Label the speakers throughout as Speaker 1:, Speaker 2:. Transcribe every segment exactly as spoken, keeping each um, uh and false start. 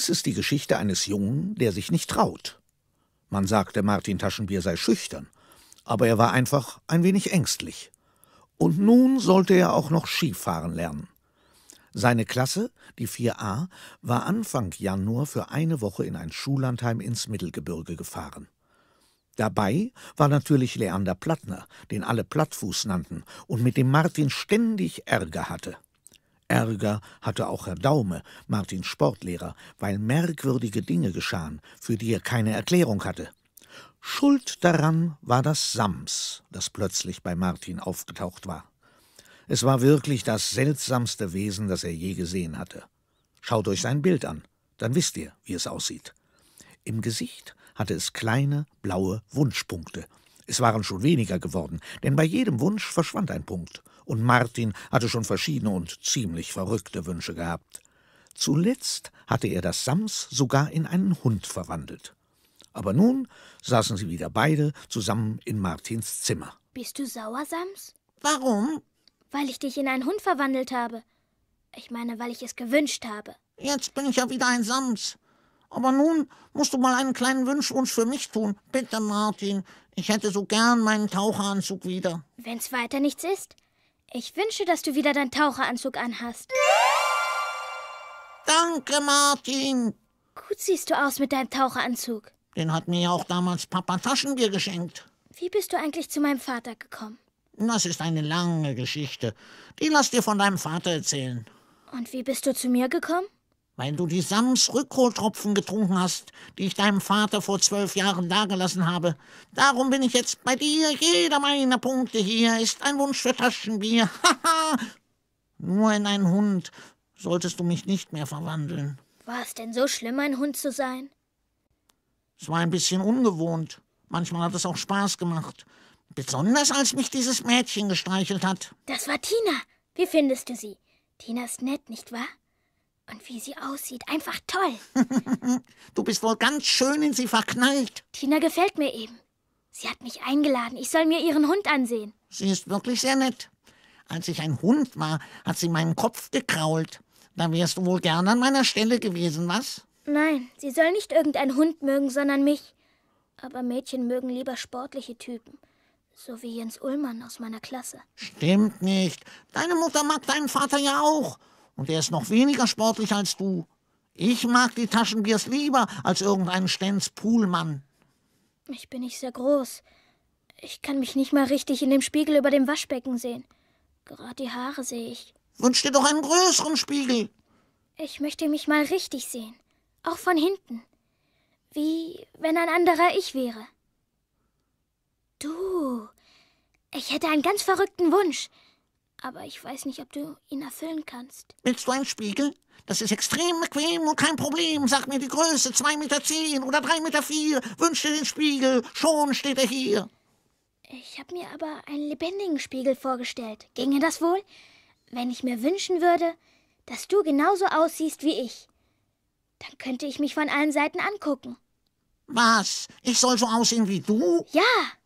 Speaker 1: Dies ist die Geschichte eines Jungen, der sich nicht traut. Man sagte, Martin Taschenbier sei schüchtern, aber er war einfach ein wenig ängstlich. Und nun sollte er auch noch Skifahren lernen. Seine Klasse, die vier a, war Anfang Januar für eine Woche in ein Schullandheim ins Mittelgebirge gefahren. Dabei war natürlich Leander Plattner, den alle Plattfuß nannten und mit dem Martin ständig Ärger hatte. Ärger hatte auch Herr Daume, Martins Sportlehrer, weil merkwürdige Dinge geschahen, für die er keine Erklärung hatte. Schuld daran war das Sams, das plötzlich bei Martin aufgetaucht war. Es war wirklich das seltsamste Wesen, das er je gesehen hatte. Schaut euch sein Bild an, dann wisst ihr, wie es aussieht. Im Gesicht hatte es kleine, blaue Wunschpunkte. Es waren schon weniger geworden, denn bei jedem Wunsch verschwand ein Punkt. Und Martin hatte schon verschiedene und ziemlich verrückte Wünsche gehabt. Zuletzt hatte er das Sams sogar in einen Hund verwandelt. Aber nun saßen sie wieder beide zusammen in Martins Zimmer.
Speaker 2: Bist du sauer, Sams?
Speaker 3: Warum?
Speaker 2: Weil ich dich in einen Hund verwandelt habe. Ich meine, weil ich es gewünscht habe.
Speaker 3: Jetzt bin ich ja wieder ein Sams. Aber nun musst du mal einen kleinen Wunschwunsch für mich tun. Bitte, Martin. Ich hätte so gern meinen Taucheranzug wieder.
Speaker 2: Wenn's weiter nichts ist? Ich wünsche, dass du wieder deinen Taucheranzug anhast.
Speaker 3: Danke, Martin.
Speaker 2: Gut siehst du aus mit deinem Taucheranzug.
Speaker 3: Den hat mir ja auch damals Papa Taschenbier geschenkt.
Speaker 2: Wie bist du eigentlich zu meinem Vater gekommen?
Speaker 3: Das ist eine lange Geschichte. Die lass dir von deinem Vater erzählen.
Speaker 2: Und wie bist du zu mir gekommen?
Speaker 3: Weil du die Sams-Rückholtropfen getrunken hast, die ich deinem Vater vor zwölf Jahren dagelassen habe. Darum bin ich jetzt bei dir. Jeder meiner Punkte hier ist ein Wunsch für Taschenbier. Haha! Nur in einen Hund solltest du mich nicht mehr verwandeln.
Speaker 2: War es denn so schlimm, ein Hund zu sein?
Speaker 3: Es war ein bisschen ungewohnt. Manchmal hat es auch Spaß gemacht. Besonders, als mich dieses Mädchen gestreichelt hat.
Speaker 2: Das war Tina. Wie findest du sie? Tina ist nett, nicht wahr? Und wie sie aussieht, einfach toll.
Speaker 3: Du bist wohl ganz schön in sie verknallt.
Speaker 2: Tina gefällt mir eben. Sie hat mich eingeladen, ich soll mir ihren Hund ansehen.
Speaker 3: Sie ist wirklich sehr nett. Als ich ein Hund war, hat sie meinen Kopf gekrault. Da wärst du wohl gern an meiner Stelle gewesen, was?
Speaker 2: Nein, sie soll nicht irgendeinen Hund mögen, sondern mich. Aber Mädchen mögen lieber sportliche Typen. So wie Jens Ullmann aus meiner Klasse.
Speaker 3: Stimmt nicht. Deine Mutter mag deinen Vater ja auch. Und er ist noch weniger sportlich als du. Ich mag die Taschenbiers lieber als irgendeinen Stenz Puhlmann.
Speaker 2: Ich bin nicht sehr groß. Ich kann mich nicht mal richtig in dem Spiegel über dem Waschbecken sehen. Gerade die Haare sehe ich.
Speaker 3: Wünsch dir doch einen größeren Spiegel.
Speaker 2: Ich möchte mich mal richtig sehen. Auch von hinten. Wie wenn ein anderer ich wäre. Du, ich hätte einen ganz verrückten Wunsch. Aber ich weiß nicht, ob du ihn erfüllen kannst.
Speaker 3: Willst du einen Spiegel? Das ist extrem bequem und kein Problem. Sag mir die Größe, zwei Meter zehn oder drei Meter vier. Wünsch dir den Spiegel, schon steht er hier.
Speaker 2: Ich habe mir aber einen lebendigen Spiegel vorgestellt. Ginge das wohl? Wenn ich mir wünschen würde, dass du genauso aussiehst wie ich, dann könnte ich mich von allen Seiten angucken.
Speaker 3: Was? Ich soll so aussehen wie du?
Speaker 2: Ja.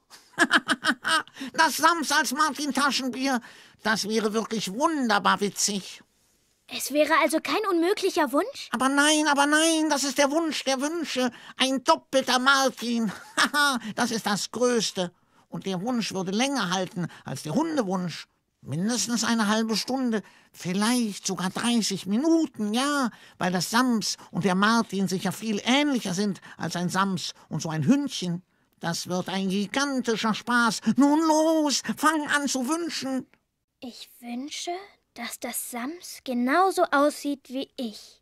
Speaker 3: Das Sams als Martin Taschenbier, das wäre wirklich wunderbar witzig.
Speaker 2: Es wäre also kein unmöglicher Wunsch?
Speaker 3: Aber nein, aber nein, das ist der Wunsch der Wünsche. Ein doppelter Martin. Haha, das ist das Größte. Und der Wunsch würde länger halten als der Hundewunsch. Mindestens eine halbe Stunde, vielleicht sogar dreißig Minuten, ja, weil das Sams und der Martin sicher viel ähnlicher sind als ein Sams und so ein Hündchen. Das wird ein gigantischer Spaß. Nun los, fang an zu wünschen.
Speaker 2: Ich wünsche, dass das Sams genauso aussieht wie ich.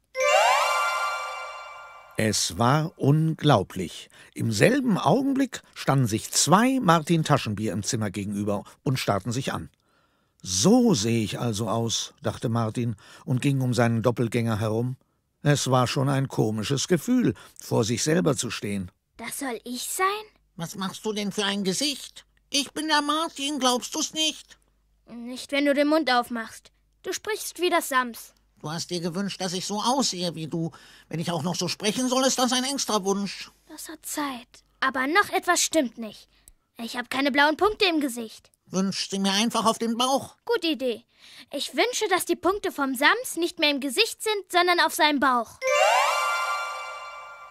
Speaker 1: Es war unglaublich. Im selben Augenblick standen sich zwei Martin Taschenbier im Zimmer gegenüber und starrten sich an. »So sehe ich also aus«, dachte Martin und ging um seinen Doppelgänger herum. Es war schon ein komisches Gefühl, vor sich selber zu stehen.
Speaker 2: Das soll ich sein?
Speaker 3: Was machst du denn für ein Gesicht? Ich bin der Martin, glaubst du's nicht?
Speaker 2: Nicht, wenn du den Mund aufmachst. Du sprichst wie das Sams.
Speaker 3: Du hast dir gewünscht, dass ich so aussehe wie du. Wenn ich auch noch so sprechen soll, ist das ein Extrawunsch.
Speaker 2: Das hat Zeit. Aber noch etwas stimmt nicht. Ich habe keine blauen Punkte im Gesicht.
Speaker 3: Wünschst du mir einfach auf den Bauch?
Speaker 2: Gute Idee. Ich wünsche, dass die Punkte vom Sams nicht mehr im Gesicht sind, sondern auf seinem Bauch.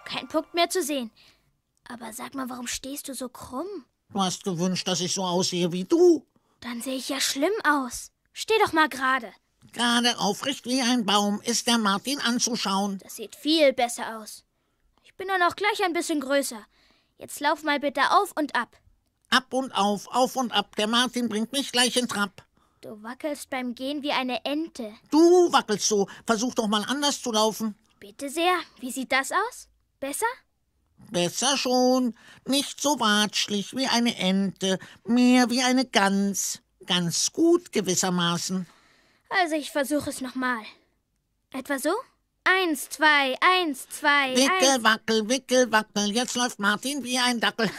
Speaker 2: kein Punkt mehr zu sehen. Aber sag mal, warum stehst du so krumm?
Speaker 3: Du hast gewünscht, dass ich so aussehe wie du.
Speaker 2: Dann sehe ich ja schlimm aus. Steh doch mal gerade.
Speaker 3: Gerade aufrecht wie ein Baum ist der Martin anzuschauen.
Speaker 2: Das sieht viel besser aus. Ich bin dann auch gleich ein bisschen größer. Jetzt lauf mal bitte auf und ab.
Speaker 3: Ab und auf, auf und ab. Der Martin bringt mich gleich in Trab.
Speaker 2: Du wackelst beim Gehen wie eine Ente.
Speaker 3: Du wackelst so. Versuch doch mal anders zu laufen.
Speaker 2: Bitte sehr. Wie sieht das aus? Besser?
Speaker 3: Besser schon. Nicht so watschlich wie eine Ente. Mehr wie eine Gans. Ganz gut gewissermaßen.
Speaker 2: Also ich versuche es nochmal. Etwa so? Eins, zwei, eins, zwei,
Speaker 3: Wickel,
Speaker 2: eins.
Speaker 3: wackel, wickel, wackel. Jetzt läuft Martin wie ein Dackel.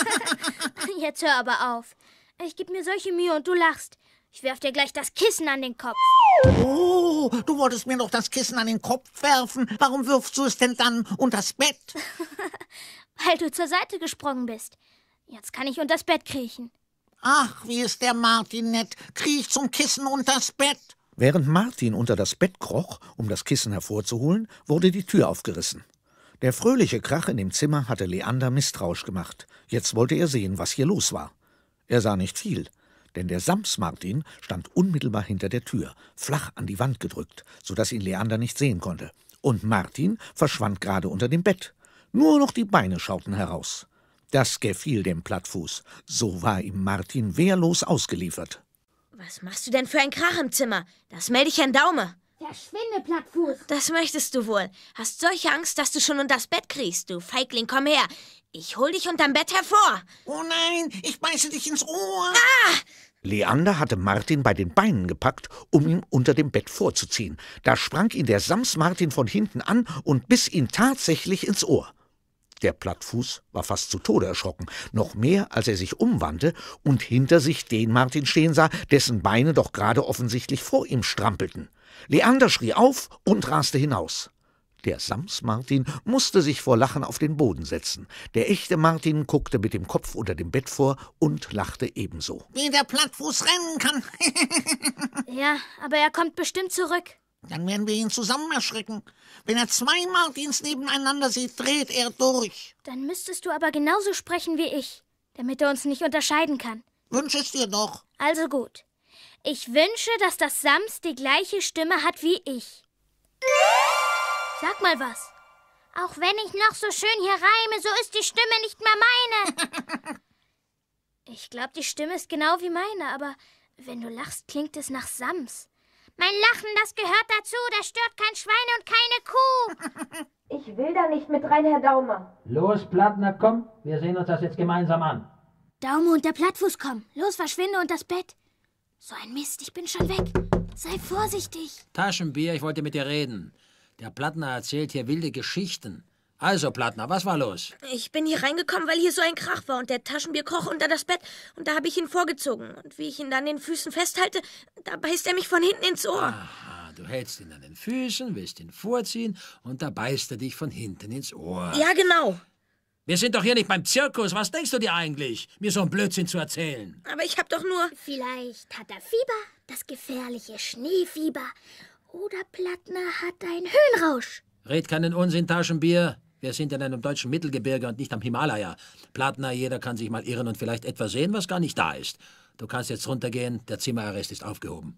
Speaker 2: Jetzt hör aber auf. Ich gebe mir solche Mühe und du lachst. Ich werf dir gleich das Kissen an den Kopf.
Speaker 3: Oh, du wolltest mir doch das Kissen an den Kopf werfen. Warum wirfst du es denn dann unters Bett?
Speaker 2: Weil du zur Seite gesprungen bist. Jetzt kann ich unters Bett kriechen.
Speaker 3: Ach, wie ist der Martin nett. Kriech zum Kissen unters Bett.
Speaker 1: Während Martin unter das Bett kroch, um das Kissen hervorzuholen, wurde die Tür aufgerissen. Der fröhliche Krach in dem Zimmer hatte Leander misstrauisch gemacht. Jetzt wollte er sehen, was hier los war. Er sah nicht viel, denn der Sams-Martin stand unmittelbar hinter der Tür, flach an die Wand gedrückt, sodass ihn Leander nicht sehen konnte. Und Martin verschwand gerade unter dem Bett. Nur noch die Beine schauten heraus. Das gefiel dem Plattfuß. So war ihm Martin wehrlos ausgeliefert.
Speaker 4: Was machst du denn für ein Krach im Zimmer? Das melde ich Herrn Daume.
Speaker 2: Verschwinde, Plattfuß.
Speaker 4: Das möchtest du wohl. Hast solche Angst, dass du schon unters Bett kriechst, du Feigling, komm her. Ich hol dich unterm Bett hervor.
Speaker 3: Oh nein, ich beiße dich ins Ohr.
Speaker 4: Ah!
Speaker 1: Leander hatte Martin bei den Beinen gepackt, um ihn unter dem Bett vorzuziehen. Da sprang ihn der Sams-Martin von hinten an und biss ihn tatsächlich ins Ohr. Der Plattfuß war fast zu Tode erschrocken, noch mehr, als er sich umwandte und hinter sich den Martin stehen sah, dessen Beine doch gerade offensichtlich vor ihm strampelten. Leander schrie auf und raste hinaus. Der Sams-Martin musste sich vor Lachen auf den Boden setzen. Der echte Martin guckte mit dem Kopf unter dem Bett vor und lachte ebenso.
Speaker 3: Wie der Plattfuß rennen kann.
Speaker 2: Ja, aber er kommt bestimmt zurück.
Speaker 3: Dann werden wir ihn zusammen erschrecken. Wenn er zwei Martins nebeneinander sieht, dreht er durch.
Speaker 2: Dann müsstest du aber genauso sprechen wie ich, damit er uns nicht unterscheiden kann.
Speaker 3: Wünsch es dir doch.
Speaker 2: Also gut. Ich wünsche, dass das Sams die gleiche Stimme hat wie ich. Sag mal was. Auch wenn ich noch so schön hier reime, so ist die Stimme nicht mehr meine. Ich glaube, die Stimme ist genau wie meine, aber wenn du lachst, klingt es nach Sams. Mein Lachen, das gehört dazu, das stört kein Schwein und keine Kuh.
Speaker 4: Ich will da nicht mit rein, Herr Daume.
Speaker 5: Los, Plattner, komm, wir sehen uns das jetzt gemeinsam an.
Speaker 2: Daume und der Plattfuß kommen. Los, verschwinde unters Bett. So ein Mist, ich bin schon weg. Sei vorsichtig.
Speaker 5: Taschenbier, ich wollte mit dir reden. Der Plattner erzählt hier wilde Geschichten. Also, Plattner, was war los?
Speaker 4: Ich bin hier reingekommen, weil hier so ein Krach war und der Taschenbier kroch unter das Bett und da habe ich ihn vorgezogen. Und wie ich ihn dann an den Füßen festhalte, da beißt er mich von hinten ins Ohr.
Speaker 5: Aha, du hältst ihn an den Füßen, willst ihn vorziehen und da beißt er dich von hinten ins Ohr.
Speaker 4: Ja, genau.
Speaker 5: Wir sind doch hier nicht beim Zirkus. Was denkst du dir eigentlich, mir so einen Blödsinn zu erzählen?
Speaker 4: Aber ich habe doch nur...
Speaker 2: Vielleicht hat er Fieber, das gefährliche Schneefieber. Oder Plattner hat einen Höhenrausch.
Speaker 5: Red keinen Unsinn, Taschenbier. Wir sind in einem deutschen Mittelgebirge und nicht am Himalaya. Plattner, jeder kann sich mal irren und vielleicht etwas sehen, was gar nicht da ist. Du kannst jetzt runtergehen, der Zimmerarrest ist aufgehoben.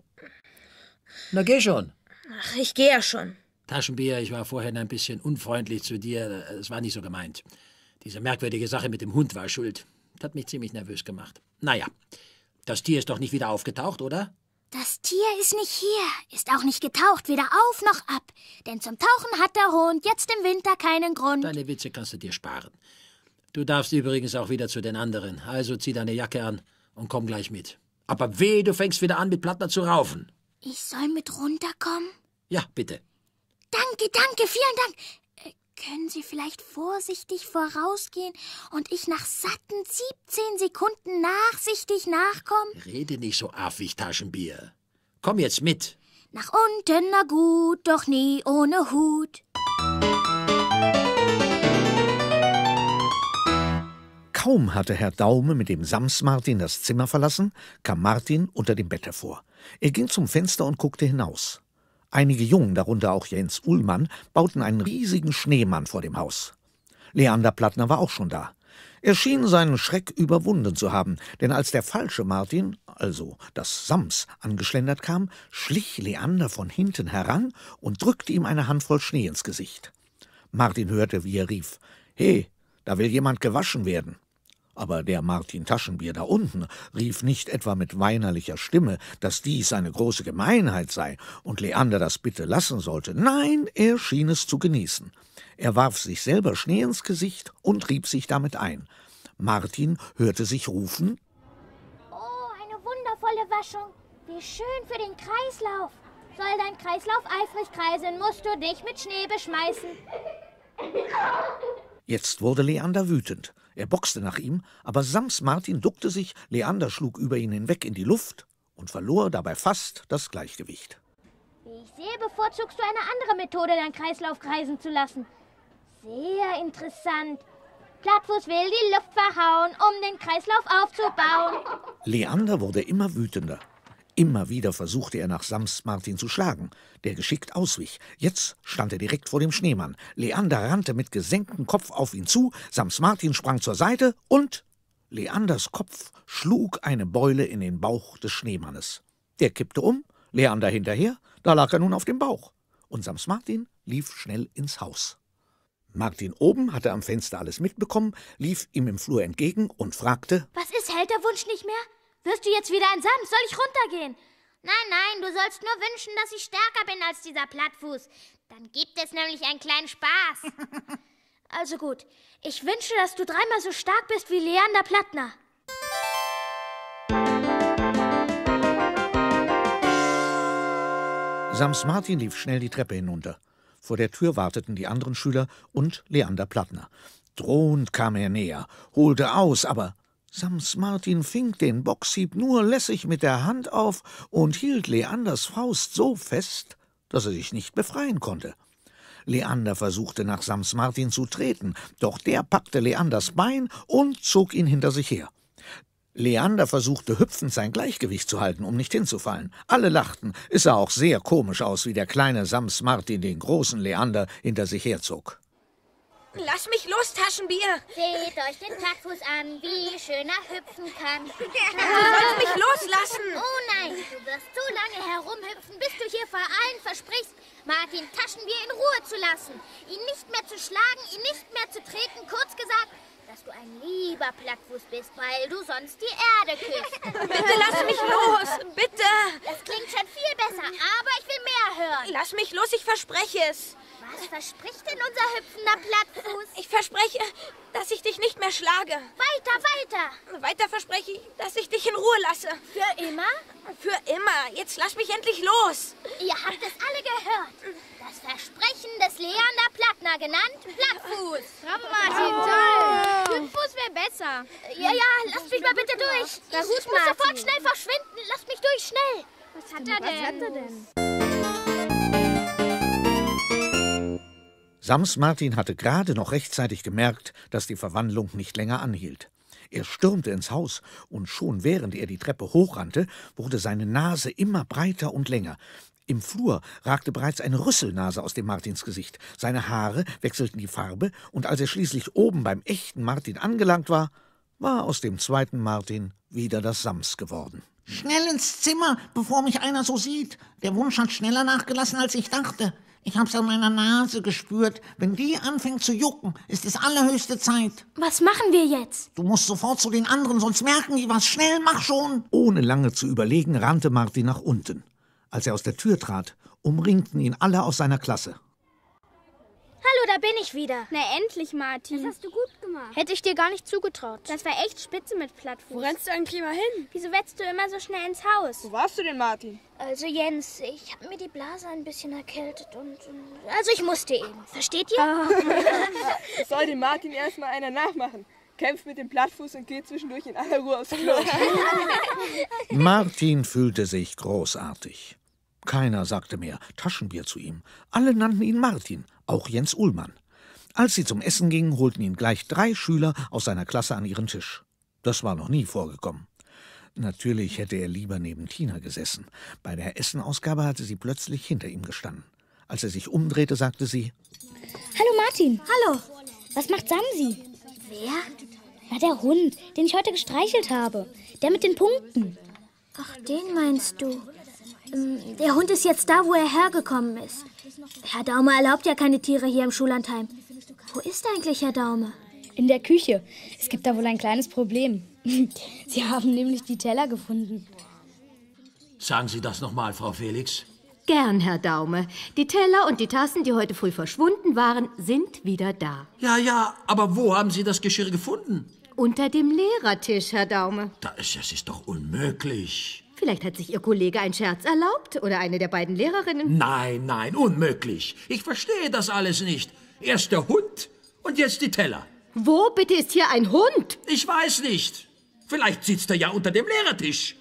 Speaker 5: Na, geh schon.
Speaker 4: Ach, ich gehe ja schon.
Speaker 5: Taschenbier, ich war vorhin ein bisschen unfreundlich zu dir. Es war nicht so gemeint. Diese merkwürdige Sache mit dem Hund war schuld. Das hat mich ziemlich nervös gemacht. Naja, das Tier ist doch nicht wieder aufgetaucht, oder?
Speaker 2: Das Tier ist nicht hier, ist auch nicht getaucht, weder auf noch ab. Denn zum Tauchen hat der Hund jetzt im Winter keinen Grund.
Speaker 5: Deine Witze kannst du dir sparen. Du darfst übrigens auch wieder zu den anderen. Also zieh deine Jacke an und komm gleich mit. Aber weh, du fängst wieder an, mit Plattner zu raufen.
Speaker 2: Ich soll mit runterkommen?
Speaker 5: Ja, bitte.
Speaker 2: Danke, danke, vielen Dank. Äh, können Sie vielleicht vorsichtig vorausgehen und ich nach satten siebzehn Sekunden nachsichtig nachkommen?
Speaker 5: Rede nicht so affig, Taschenbier. Komm jetzt mit.
Speaker 2: Nach unten, na gut, doch nie ohne Hut.
Speaker 1: Kaum hatte Herr Daume mit dem Sams-Martin das Zimmer verlassen, kam Martin unter dem Bett hervor. Er ging zum Fenster und guckte hinaus. Einige Jungen, darunter auch Jens Ullmann, bauten einen riesigen Schneemann vor dem Haus. Leander Plattner war auch schon da. Er schien seinen Schreck überwunden zu haben, denn als der falsche Martin, also das Sams, angeschlendert kam, schlich Leander von hinten heran und drückte ihm eine Handvoll Schnee ins Gesicht. Martin hörte, wie er rief: »He, da will jemand gewaschen werden.« Aber der Martin Taschenbier da unten rief nicht etwa mit weinerlicher Stimme, dass dies eine große Gemeinheit sei und Leander das bitte lassen sollte. Nein, er schien es zu genießen. Er warf sich selber Schnee ins Gesicht und rieb sich damit ein. Martin hörte sich rufen:
Speaker 2: Oh, eine wundervolle Waschung. Wie schön für den Kreislauf. Soll dein Kreislauf eifrig kreisen, musst du dich mit Schnee beschmeißen.
Speaker 1: Jetzt wurde Leander wütend. Er boxte nach ihm, aber Sams Martin duckte sich, Leander schlug über ihn hinweg in die Luft und verlor dabei fast das Gleichgewicht.
Speaker 2: Wie ich sehe, bevorzugst du eine andere Methode, deinen Kreislauf kreisen zu lassen. Sehr interessant. Plattfuß will die Luft verhauen, um den Kreislauf aufzubauen.
Speaker 1: Leander wurde immer wütender. Immer wieder versuchte er, nach Sams Martin zu schlagen, der geschickt auswich. Jetzt stand er direkt vor dem Schneemann. Leander rannte mit gesenktem Kopf auf ihn zu, Sams Martin sprang zur Seite und Leanders Kopf schlug eine Beule in den Bauch des Schneemannes. Der kippte um, Leander hinterher, da lag er nun auf dem Bauch. Und Sams Martin lief schnell ins Haus. Martin oben hatte am Fenster alles mitbekommen, lief ihm im Flur entgegen und fragte:
Speaker 2: Was ist, hält der Wunsch nicht mehr? Wirst du jetzt wieder ein Sams? Soll ich runtergehen? Nein, nein, du sollst nur wünschen, dass ich stärker bin als dieser Plattfuß. Dann gibt es nämlich einen kleinen Spaß. Also gut, ich wünsche, dass du dreimal so stark bist wie Leander Plattner.
Speaker 1: Sams Martin lief schnell die Treppe hinunter. Vor der Tür warteten die anderen Schüler und Leander Plattner. Drohend kam er näher, holte aus, aber Sams Martin fing den Boxhieb nur lässig mit der Hand auf und hielt Leanders Faust so fest, dass er sich nicht befreien konnte. Leander versuchte, nach Sams Martin zu treten, doch der packte Leanders Bein und zog ihn hinter sich her. Leander versuchte hüpfend sein Gleichgewicht zu halten, um nicht hinzufallen. Alle lachten. Es sah auch sehr komisch aus, wie der kleine Sams Martin den großen Leander hinter sich herzog.
Speaker 4: Lass mich los, Taschenbier!
Speaker 2: Seht euch den Plattfuß an, wie schön er hüpfen kann.
Speaker 4: Du sollst mich loslassen!
Speaker 2: Oh nein, du wirst so lange herumhüpfen, bis du hier vor allen versprichst, Martin Taschenbier in Ruhe zu lassen, ihn nicht mehr zu schlagen, ihn nicht mehr zu treten, kurz gesagt, dass du ein lieber Plattfuß bist, weil du sonst die Erde küsst.
Speaker 4: Bitte lass mich los! Bitte!
Speaker 2: Das klingt schon viel besser, aber ich will mehr hören.
Speaker 4: Lass mich los, ich verspreche es!
Speaker 2: Was verspricht denn unser hüpfender Plattfuß?
Speaker 4: Ich verspreche, dass ich dich nicht mehr schlage.
Speaker 2: Weiter, weiter!
Speaker 4: Weiter verspreche ich, dass ich dich in Ruhe lasse.
Speaker 2: Für immer?
Speaker 4: Für immer. Jetzt lass mich endlich los.
Speaker 2: Ihr habt es alle gehört. Das Versprechen des Leander Plattner, genannt Plattfuß.
Speaker 6: Bravo, Martin, toll. Hüpffuß wäre besser.
Speaker 2: Ja, ja, lasst mich mal bitte durch.
Speaker 6: Na
Speaker 2: Ich
Speaker 6: gut,
Speaker 2: muss
Speaker 6: Martin.
Speaker 2: sofort schnell verschwinden. Lasst mich durch, schnell.
Speaker 6: Was hat er denn? Was hat er denn?
Speaker 1: Sams Martin hatte gerade noch rechtzeitig gemerkt, dass die Verwandlung nicht länger anhielt. Er stürmte ins Haus, und schon während er die Treppe hochrannte, wurde seine Nase immer breiter und länger. Im Flur ragte bereits eine Rüsselnase aus dem Martinsgesicht. Seine Haare wechselten die Farbe, und als er schließlich oben beim echten Martin angelangt war, war aus dem zweiten Martin wieder das Sams geworden.
Speaker 3: Schnell ins Zimmer, bevor mich einer so sieht. Der Wunsch hat schneller nachgelassen, als ich dachte. Ich hab's an meiner Nase gespürt. Wenn die anfängt zu jucken, ist es allerhöchste Zeit.
Speaker 2: Was machen wir jetzt?
Speaker 3: Du musst sofort zu den anderen, sonst merken die was. Schnell, mach schon.
Speaker 1: Ohne lange zu überlegen, rannte Martin nach unten. Als er aus der Tür trat, umringten ihn alle aus seiner Klasse.
Speaker 2: Hallo, da bin ich wieder.
Speaker 6: Na endlich, Martin.
Speaker 7: Das hast du gut gemacht.
Speaker 6: Hätte ich dir gar nicht zugetraut. Das war echt spitze mit Plattfuß.
Speaker 7: Wo rennst du eigentlich immer hin?
Speaker 6: Wieso wetzt du immer so schnell ins Haus?
Speaker 7: Wo warst du denn, Martin?
Speaker 2: Also Jens, ich habe mir die Blase ein bisschen erkältet und... Also ich musste eben. Versteht ihr?
Speaker 7: Soll dem Martin erstmal einer nachmachen. Kämpft mit dem Plattfuß und geht zwischendurch in aller Ruhe aufs Klo.
Speaker 1: Martin fühlte sich großartig. Keiner sagte mehr Taschenbier zu ihm. Alle nannten ihn Martin, auch Jens Uhlmann. Als sie zum Essen gingen, holten ihn gleich drei Schüler aus seiner Klasse an ihren Tisch. Das war noch nie vorgekommen. Natürlich hätte er lieber neben Tina gesessen. Bei der Essenausgabe hatte sie plötzlich hinter ihm gestanden. Als er sich umdrehte, sagte sie:
Speaker 6: Hallo Martin.
Speaker 2: Hallo. Was macht Samsi?
Speaker 4: Wer?
Speaker 2: Na, der Hund, den ich heute gestreichelt habe. Der mit den Punkten.
Speaker 4: Ach, den meinst du? Ähm, der Hund ist jetzt da, wo er hergekommen ist. Herr Daume erlaubt ja keine Tiere hier im Schullandheim. Wo ist eigentlich Herr Daume?
Speaker 2: In der Küche. Es gibt da wohl ein kleines Problem. Sie haben nämlich die Teller gefunden.
Speaker 5: Sagen Sie das nochmal, Frau Felix.
Speaker 8: Gern, Herr Daume. Die Teller und die Tassen, die heute früh verschwunden waren, sind wieder da.
Speaker 5: Ja, ja, aber wo haben Sie das Geschirr gefunden?
Speaker 8: Unter dem Lehrertisch, Herr Daume.
Speaker 5: Das ist, das ist doch unmöglich.
Speaker 8: Vielleicht hat sich Ihr Kollege einen Scherz erlaubt oder eine der beiden Lehrerinnen.
Speaker 5: Nein, nein, unmöglich. Ich verstehe das alles nicht. Erst der Hund und jetzt die Teller.
Speaker 8: Wo bitte ist hier ein Hund?
Speaker 5: Ich weiß nicht. Vielleicht sitzt er ja unter dem Lehrertisch.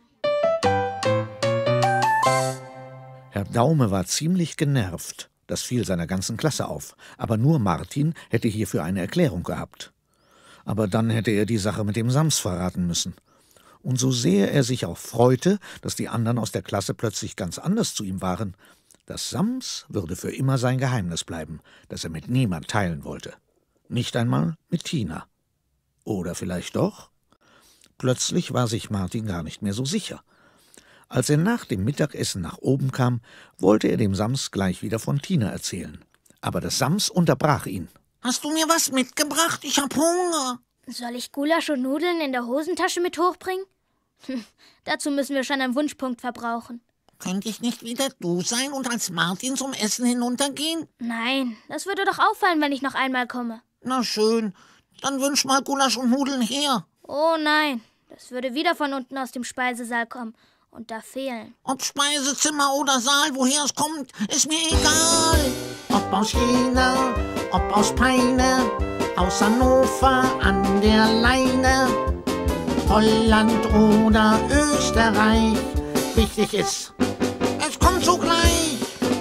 Speaker 1: Herr Daume war ziemlich genervt. Das fiel seiner ganzen Klasse auf. Aber nur Martin hätte hierfür eine Erklärung gehabt. Aber dann hätte er die Sache mit dem Sams verraten müssen. Und so sehr er sich auch freute, dass die anderen aus der Klasse plötzlich ganz anders zu ihm waren, das Sams würde für immer sein Geheimnis bleiben, das er mit niemand teilen wollte. Nicht einmal mit Tina. Oder vielleicht doch? Plötzlich war sich Martin gar nicht mehr so sicher. Als er nach dem Mittagessen nach oben kam, wollte er dem Sams gleich wieder von Tina erzählen. Aber das Sams unterbrach ihn.
Speaker 3: Hast du mir was mitgebracht? Ich hab Hunger.
Speaker 2: Soll ich Gulasch und Nudeln in der Hosentasche mit hochbringen? Hm, dazu müssen wir schon einen Wunschpunkt verbrauchen.
Speaker 3: Könnte ich nicht wieder du sein und als Martin zum Essen hinuntergehen?
Speaker 2: Nein, das würde doch auffallen, wenn ich noch einmal komme.
Speaker 3: Na schön, dann wünsch mal Gulasch und Nudeln her.
Speaker 2: Oh nein, das würde wieder von unten aus dem Speisesaal kommen. Und da fehlen.
Speaker 3: Ob Speisezimmer oder Saal, woher es kommt, ist mir egal. Ob aus China, ob aus Peine, aus Hannover an der Leine, Holland oder Österreich. Wichtig ist, es kommt sogleich.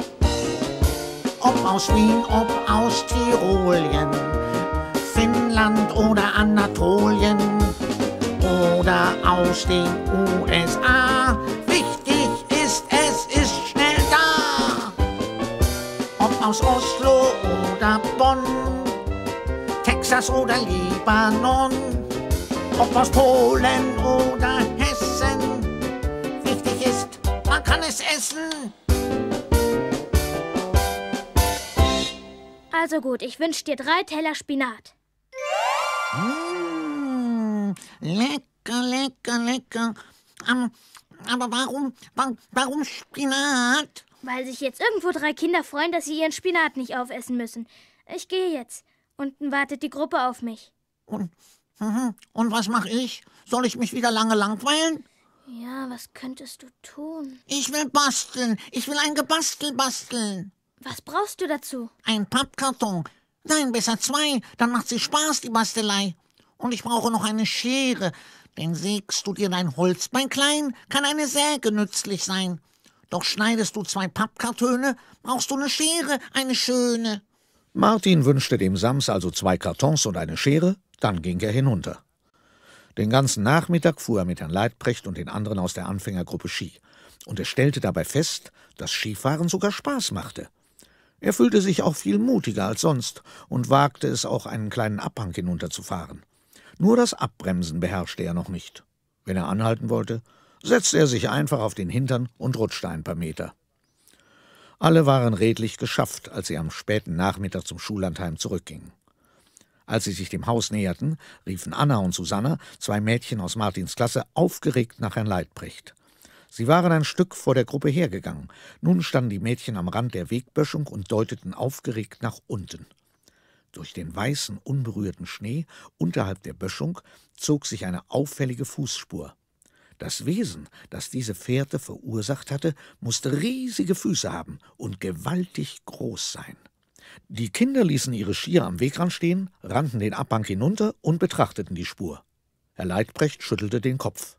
Speaker 3: Ob aus Wien, ob aus Tirolien, Finnland oder Anatolien oder aus den U S A. Wichtig ist, es ist schnell da. Ob aus Oslo oder Bonn, Texas oder Libanon, ob aus Polen oder Hessen. Wichtig ist, man kann es essen.
Speaker 2: Also gut, ich wünsche dir drei Teller Spinat.
Speaker 3: Mmh, lecker, lecker, lecker. Um, aber warum, warum, warum Spinat?
Speaker 2: Weil sich jetzt irgendwo drei Kinder freuen, dass sie ihren Spinat nicht aufessen müssen. Ich gehe jetzt. Unten wartet die Gruppe auf mich.
Speaker 3: Und, und was mache ich? Soll ich mich wieder lange langweilen?
Speaker 2: Ja, was könntest du tun?
Speaker 3: Ich will basteln. Ich will ein Gebastel basteln.
Speaker 2: Was brauchst du dazu?
Speaker 3: Ein Pappkarton. Nein, besser zwei. Dann macht sie Spaß, die Bastelei. Und ich brauche noch eine Schere. Denn sägst du dir dein Holzbein klein, kann eine Säge nützlich sein. Doch schneidest du zwei Pappkartöne, brauchst du eine Schere, eine schöne.
Speaker 1: Martin wünschte dem Sams also zwei Kartons und eine Schere, dann ging er hinunter. Den ganzen Nachmittag fuhr er mit Herrn Leitprecht und den anderen aus der Anfängergruppe Ski. Und er stellte dabei fest, dass Skifahren sogar Spaß machte. Er fühlte sich auch viel mutiger als sonst und wagte es auch, einen kleinen Abhang hinunterzufahren. Nur das Abbremsen beherrschte er noch nicht. Wenn er anhalten wollte, setzte er sich einfach auf den Hintern und rutschte ein paar Meter. Alle waren redlich geschafft, als sie am späten Nachmittag zum Schullandheim zurückgingen. Als sie sich dem Haus näherten, riefen Anna und Susanna, zwei Mädchen aus Martins Klasse, aufgeregt nach Herrn Leitprecht. Sie waren ein Stück vor der Gruppe hergegangen. Nun standen die Mädchen am Rand der Wegböschung und deuteten aufgeregt nach unten. Durch den weißen, unberührten Schnee unterhalb der Böschung zog sich eine auffällige Fußspur. Das Wesen, das diese Fährte verursacht hatte, musste riesige Füße haben und gewaltig groß sein. Die Kinder ließen ihre Skier am Wegrand stehen, rannten den Abhang hinunter und betrachteten die Spur. Herr Leitprecht schüttelte den Kopf.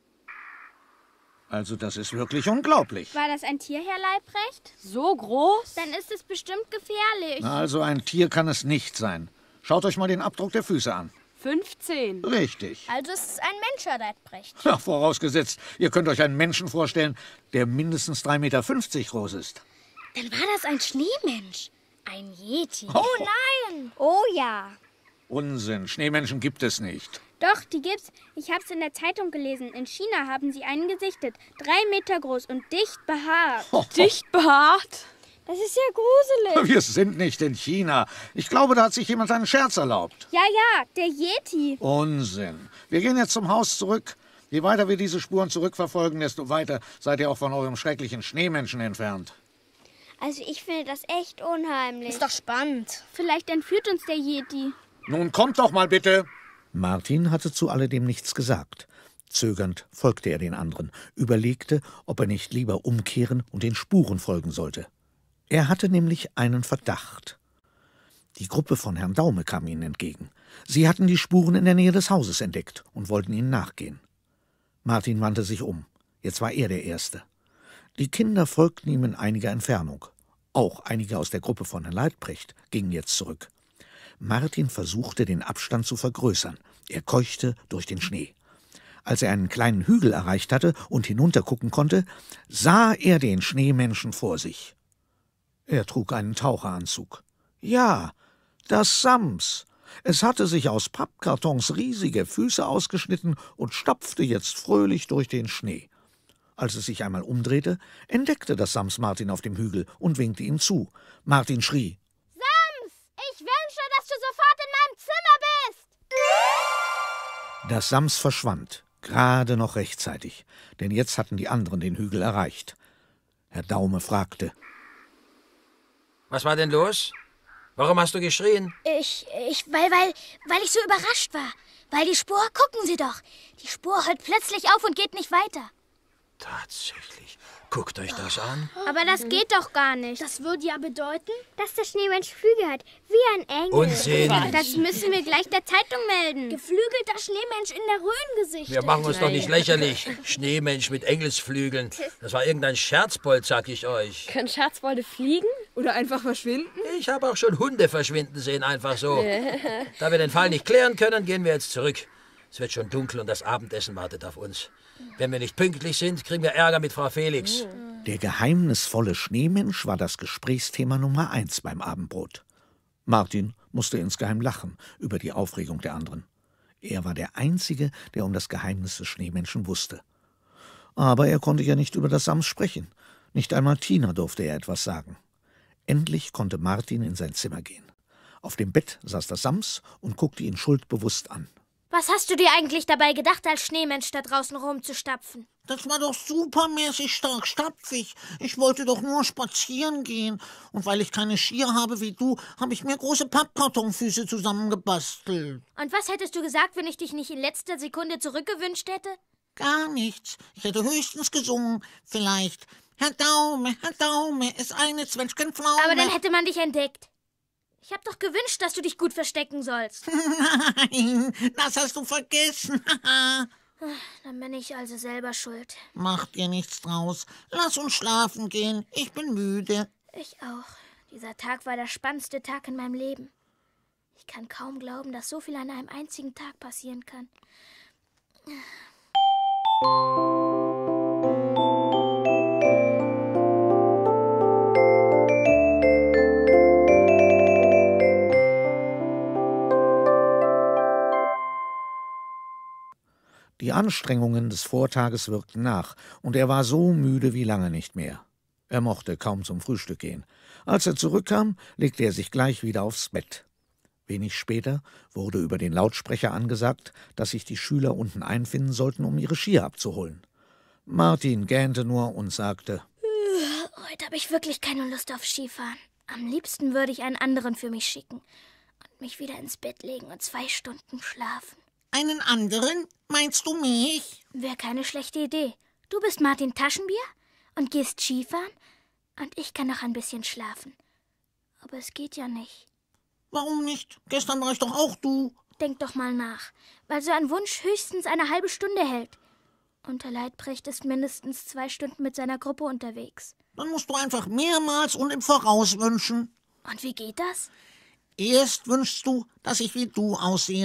Speaker 1: Also das ist wirklich unglaublich.
Speaker 6: War das ein Tier, Herr Leibrecht?
Speaker 7: So groß?
Speaker 6: Dann ist es bestimmt gefährlich.
Speaker 1: Na, also ein Tier kann es nicht sein. Schaut euch mal den Abdruck der Füße an.
Speaker 7: fünfzehn.
Speaker 1: Richtig.
Speaker 6: Also ist es ein Mensch, Herr Leibrecht.
Speaker 1: Ja, vorausgesetzt, ihr könnt euch einen Menschen vorstellen, der mindestens drei Meter fünfzig groß ist.
Speaker 2: Dann war das ein Schneemensch. Ein Yeti?
Speaker 1: Oh
Speaker 2: nein! Oh ja.
Speaker 1: Unsinn, Schneemenschen gibt es nicht.
Speaker 6: Doch, die gibt's. Ich hab's in der Zeitung gelesen. In China haben sie einen gesichtet. Drei Meter groß und dicht behaart.
Speaker 7: Dicht behaart?
Speaker 6: Das ist ja gruselig.
Speaker 1: Wir sind nicht in China. Ich glaube, da hat sich jemand einen Scherz erlaubt.
Speaker 6: Ja, ja, der Yeti.
Speaker 1: Unsinn. Wir gehen jetzt zum Haus zurück. Je weiter wir diese Spuren zurückverfolgen, desto weiter seid ihr auch von eurem schrecklichen Schneemenschen entfernt.
Speaker 6: Also ich finde das echt unheimlich.
Speaker 2: Ist doch spannend.
Speaker 6: Vielleicht entführt uns der Yeti.
Speaker 1: Nun kommt doch mal bitte. Martin hatte zu alledem nichts gesagt. Zögernd folgte er den anderen, überlegte, ob er nicht lieber umkehren und den Spuren folgen sollte. Er hatte nämlich einen Verdacht. Die Gruppe von Herrn Daume kam ihnen entgegen. Sie hatten die Spuren in der Nähe des Hauses entdeckt und wollten ihnen nachgehen. Martin wandte sich um. Jetzt war er der Erste. Die Kinder folgten ihm in einiger Entfernung. Auch einige aus der Gruppe von Herrn Leitprecht gingen jetzt zurück. Martin versuchte, den Abstand zu vergrößern. Er keuchte durch den Schnee. Als er einen kleinen Hügel erreicht hatte und hinuntergucken konnte, sah er den Schneemenschen vor sich. Er trug einen Taucheranzug. Ja, das Sams. Es hatte sich aus Pappkartons riesige Füße ausgeschnitten und stapfte jetzt fröhlich durch den Schnee. Als es sich einmal umdrehte, entdeckte das Sams Martin auf dem Hügel und winkte ihm zu. Martin schrie:
Speaker 2: Sams, ich wünsche, dass du sofort in meinem Zimmer bist.
Speaker 1: Das Sams verschwand, gerade noch rechtzeitig, denn jetzt hatten die anderen den Hügel erreicht. Herr Daume fragte:
Speaker 5: Was war denn los? Warum hast du geschrien?
Speaker 2: Ich, ich, weil, weil, weil ich so überrascht war. Weil die Spur, gucken Sie doch. Die Spur hört plötzlich auf und geht nicht weiter.
Speaker 5: Tatsächlich. Guckt euch das an.
Speaker 6: Aber das geht doch gar nicht.
Speaker 2: Das würde ja bedeuten,
Speaker 6: Dass der Schneemensch Flügel hat, wie ein Engel.
Speaker 5: Unsinn.
Speaker 6: Das müssen wir gleich der Zeitung melden.
Speaker 2: geflügelter Schneemensch in der Rhön
Speaker 5: Wir machen uns doch nicht lächerlich. Schneemensch mit Engelsflügeln. Das war irgendein Scherzbold, sag ich euch.
Speaker 7: Können Scherzbolde fliegen? Oder einfach verschwinden?
Speaker 5: Ich habe auch schon Hunde verschwinden sehen, einfach so. Da wir den Fall nicht klären können, gehen wir jetzt zurück. Es wird schon dunkel und das Abendessen wartet auf uns. Wenn wir nicht pünktlich sind, kriegen wir Ärger mit Frau Felix.
Speaker 1: Der geheimnisvolle Schneemensch war das Gesprächsthema Nummer eins beim Abendbrot. Martin musste insgeheim lachen über die Aufregung der anderen. Er war der Einzige, der um das Geheimnis des Schneemenschen wusste. Aber er konnte ja nicht über das Sams sprechen. Nicht einmal Tina durfte er etwas sagen. Endlich konnte Martin in sein Zimmer gehen. Auf dem Bett saß das Sams und guckte ihn schuldbewusst an.
Speaker 2: Was hast du dir eigentlich dabei gedacht, als Schneemensch da draußen rumzustapfen?
Speaker 3: Das war doch supermäßig stark stapfig. Ich wollte doch nur spazieren gehen. Und weil ich keine Skier habe wie du, habe ich mir große Pappkartonfüße zusammengebastelt.
Speaker 2: Und was hättest du gesagt, wenn ich dich nicht in letzter Sekunde zurückgewünscht hätte?
Speaker 3: Gar nichts. Ich hätte höchstens gesungen. Vielleicht: Herr Daume, Herr Daume, ist eine Zwetschgenpflaume.
Speaker 2: Aber dann hätte man dich entdeckt. Ich hab doch gewünscht, dass du dich gut verstecken sollst.
Speaker 3: Nein, das hast du vergessen.
Speaker 2: Dann bin ich also selber schuld.
Speaker 3: Mach dir nichts draus. Lass uns schlafen gehen. Ich bin müde.
Speaker 2: Ich auch. Dieser Tag war der spannendste Tag in meinem Leben. Ich kann kaum glauben, dass so viel an einem einzigen Tag passieren kann.
Speaker 1: Die Anstrengungen des Vortages wirkten nach, und er war so müde wie lange nicht mehr. Er mochte kaum zum Frühstück gehen. Als er zurückkam, legte er sich gleich wieder aufs Bett. Wenig später wurde über den Lautsprecher angesagt, dass sich die Schüler unten einfinden sollten, um ihre Skier abzuholen. Martin gähnte nur und sagte:
Speaker 2: Heute habe ich wirklich keine Lust auf Skifahren. Am liebsten würde ich einen anderen für mich schicken und mich wieder ins Bett legen und zwei Stunden schlafen.
Speaker 3: Einen anderen? Meinst du mich?
Speaker 2: Wäre keine schlechte Idee. Du bist Martin Taschenbier und gehst Skifahren und ich kann noch ein bisschen schlafen. Aber es geht ja nicht.
Speaker 3: Warum nicht? Gestern war ich doch auch du.
Speaker 2: Denk doch mal nach, weil so ein Wunsch höchstens eine halbe Stunde hält. Und der Leitprecht ist mindestens zwei Stunden mit seiner Gruppe unterwegs.
Speaker 3: Dann musst du einfach mehrmals und im Voraus wünschen.
Speaker 2: Und wie geht das?
Speaker 3: Erst wünschst du, dass ich wie du aussehe.